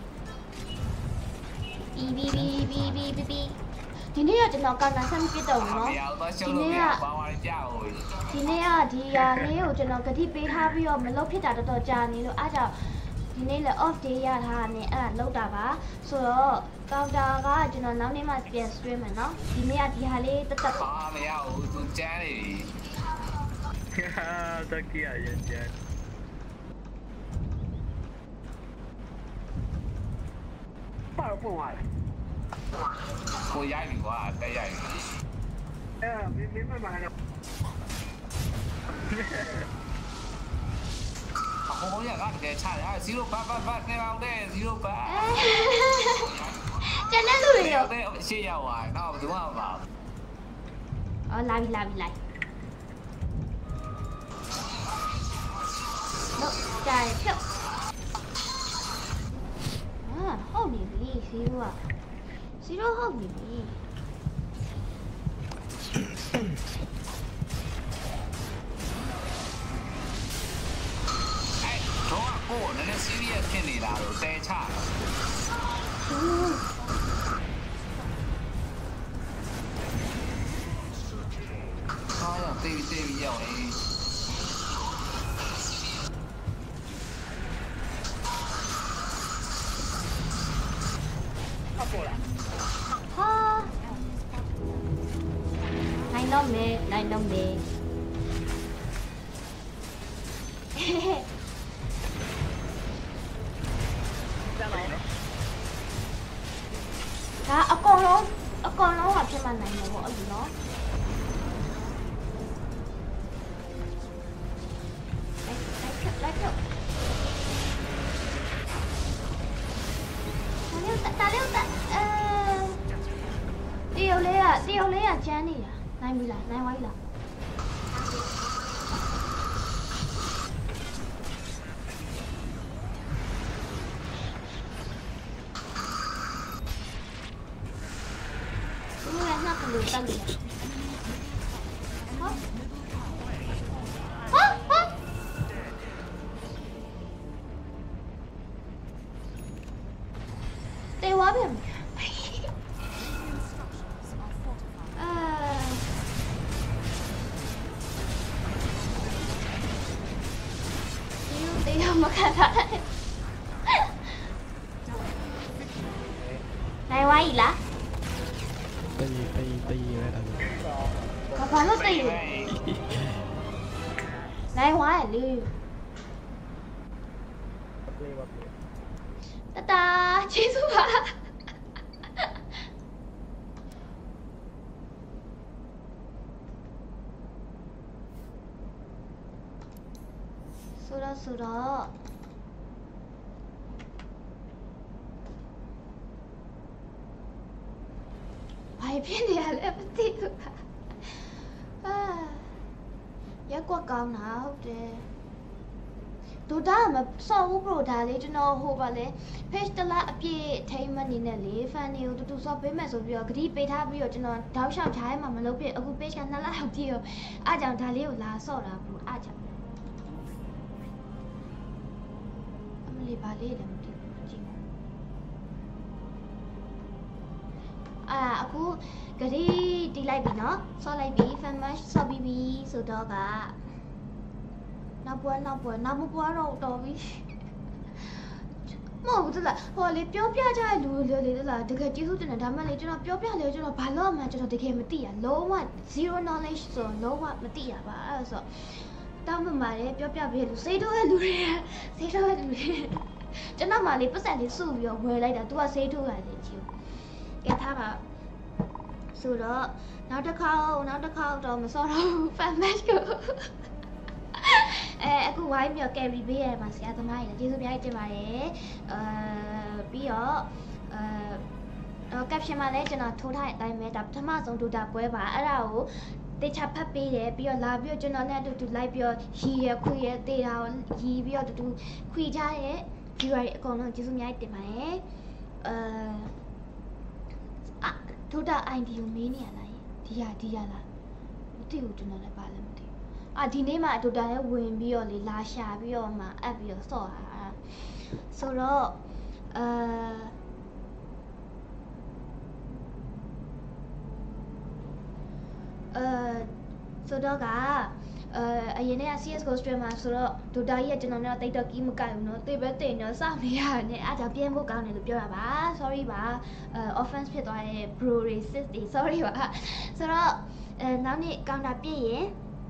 ဘီဘီဘီဘီဘီဘီဘီဒီနေ့ကကျွန်တော်ကန်နာဆမ်ပြတော့နော်ဒီနေ့ကဘာဝရကြောက်ဒီနေ့ကဒီဟာလေးကိုကျွန်တော်ဂတိပေးထားပြီးတော့မလုပ်ဖြစ်တာတော်တော်ကြာနေလို့အားကြောင့်ဒီနေ့လည်း off day ရထားတယ်အဲ့ဒါလောက်တာပါဆိုတော့ counter ကကျွန်တော်နောက်နေ့မှပြန် stream မယ်နော်ဒီနေ့ကဒီဟာလေးတက်တက်ပါမရဘူးသူကျန်းနေပြီဟာတက်ကြီးရရင်ကျန်းပါတော့ပုံသွားတယ်ကိုရိုက်ပြီကွာတက်ရိုက်ပြီအဲမင်းမမကတော့အခုရကတကယ်ချတယ်ဇီရိုဘတ်ဘတ်ဘတ်နေအောင်တဲ့ဇီရိုဘတ်ကျန်တဲ့လူတွေရောရှေ့ရောက်သွားတော့ဘယ်သူမှမပါဘူးအော်လာပြီလာပြီလာတော့ကြိုင်ဖြုတ်အာဟုတ်နေပြီဇီရိုကဇီရိုဟုတ်နေပြီတော့ကိုနည်းနည်း serious ဖြစ်နေတာတော့တဲချဟာရတေးတေးရောက်နေအပေါ်လာဟာနိုင်တော့မယ်နိုင်တော့မယ်ဒါအကောင်လုံးအကောင်လုံးကဖြစ်မှနိုင်မှာပေါ့အဲ့လိုနော်လိုက်လိုက်လိုက်တာလေးတာအဲတရုတ်လေးကတရုတ်လေးကကျန်းနေတာနိုင်ပြီလားနိုင်ဝိုင်းလားလူတက်နေဟာဟာဟာတေဝါပဲအာဒီတေမခါတာနိုင်ဝိုင်းလားตีตีตีอะไรต่างๆဘာလို့ตีနိုင်ဝါရလေတတာကျေးဇူးပါဆိုတော့ဆိုတော့ဘာဖြစ်နေရလဲမသိဘူးအာရက်ကွက်ကောင်းတာဟုတ်တယ်တို့ဒါမစော်ဘူးဘရိုဒါလေးကျွန်တော်ဟိုပါလဲ page တလားအပြည့်ထိမ့်မနေနဲ့လေ fan တွေကိုတူတူစော်ပေးမယ်ဆိုပြီးတော့ဂတိပေးထားပြီးတော့ကျွန်တော်တောက်လျှောက်ထားရမှာမလုပ်ဖြစ်အခု page ကနှစ်လလောက်ပြည့်ရောအားကြောင့်ဒါလေးကိုလာစော့တာဘရိုအားကြောင့်အမလီပါလေးလည်းမသိဘူးကြည့်အာအခုဂရီတီးလိုက်ပြီနော်ဆော့လိုက်ပြီ famous ဆော့ပြီးပြီဆိုတော့ကနောက်ပွဲနောက်ပွဲနောက်မပွဲတော့တော်ပြီမဟုတ်ဘူးလားဟောလေပြောပြကြတဲ့လူတွေလေလားတကယ်ကျေးဇူးတင်တယ်ဒါမှလေကျွန်တော်ပြောပြလေကျွန်တော်ဘာလို့မှကျွန်တော်တကယ်မသိရလုံးဝ zero knowledge ဆိုလုံးဝမသိရပါအဲ့ဆိုတောင်းပန်ပါတယ်ပြောပြပေးလို့စိတ်တော့ရဲ့လူတွေစိတ်တော့ရဲ့လူတွေကျွန်တော်မှလေပတ်စံလေးစုပြီးတော့ဝယ်လိုက်တာ तू ကစိတ်ထုတ်ရတယ်ချီကဲထားပါဆိုတော့နောက်တစ်ခါနောက်တစ်ခါတော့မစောတော့ fan match ကိုအဲအခုဝိုင်းပြီး carry ပေးရမှာဆရာသမားကြီးလည်းကျေးဇူးများတင်ပါတယ်အဲပြီးတော့အဲ caption မှာလည်းကျွန်တော်ထိုးထားတဲ့အတိုင်းပဲဒါပထမဆုံး data ပွဲပါအဲ့ဒါကိုတေချာဖတ်ပေးတယ်ပြီးတော့လာပြီးတော့ကျွန်တော်နဲ့အတူတူ live ပြီးတော့ရီရခွေရတေတာကိုရီပြီးတော့အတူတူခွေကြတဲ့ viewer တွေအကုန်လုံးကျေးဇူးများတင်ပါတယ်အဲထိုးတာ ไอ ดี ကိုမေးနေရလားဒီရဒီရလားမသိဘူးကျွန်တော်လည်းပါလည်းမသိအာဒီနေ့မှအတူတန်လေးဝင်ပြီးတော့လေလာရှာပြီးတော့မှအပ်ပြီးတော့စော့တာဆိုတော့အဲအဲဆိုတော့ကအဲအရင်က ซี เอส ကို streamer ဆိုတော့ Dota ကြီးကကျွန်တော်တို့တိတ်တော့ကီးမကိုက်ဘူးเนาะတိတ်ပဲတိတ်တော့စောင့်နေရတယ်အားကြောင့်ပြန်ဖို့ကောင်းတယ်လို့ပြောတာပါ sorry ပါအဲ offense ဖြစ်သွားတဲ့ bro တွေ sis တွေ sorry ပါဆိုတော့အဲနောက်နေ့ counter ပြည့်ရင်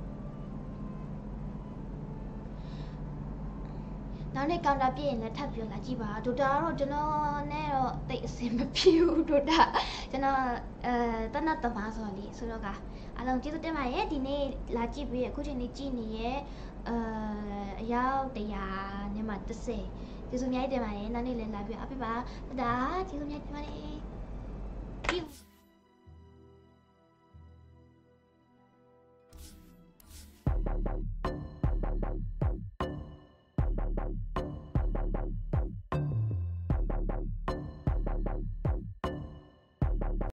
နောက်နေ့ counter ပြည့်ရင်လည်းထပ်ပြောလာကြည့်ပါ Dota တော့ကျွန်တော်နဲ့တော့တိတ်အဆင်မပြေဘူး Dota ကျွန်တော်အဲတနတ်သမားဆိုလေဆိုတော့ကအလုံးကျေးဇူးတင်ပါတယ်ဒီနေ့လာကြည့်ပြီးအခုချိန်လေးကြည့်နေရဲ့အဲအယောက်တရာနဲ့မှတစ်ဆယ်ကျေးဇူးများတင်ပါတယ်နောက်နေ့လည်းလာပြီးအပြပါတဒါကျေးဇူးများတင်ပါတယ်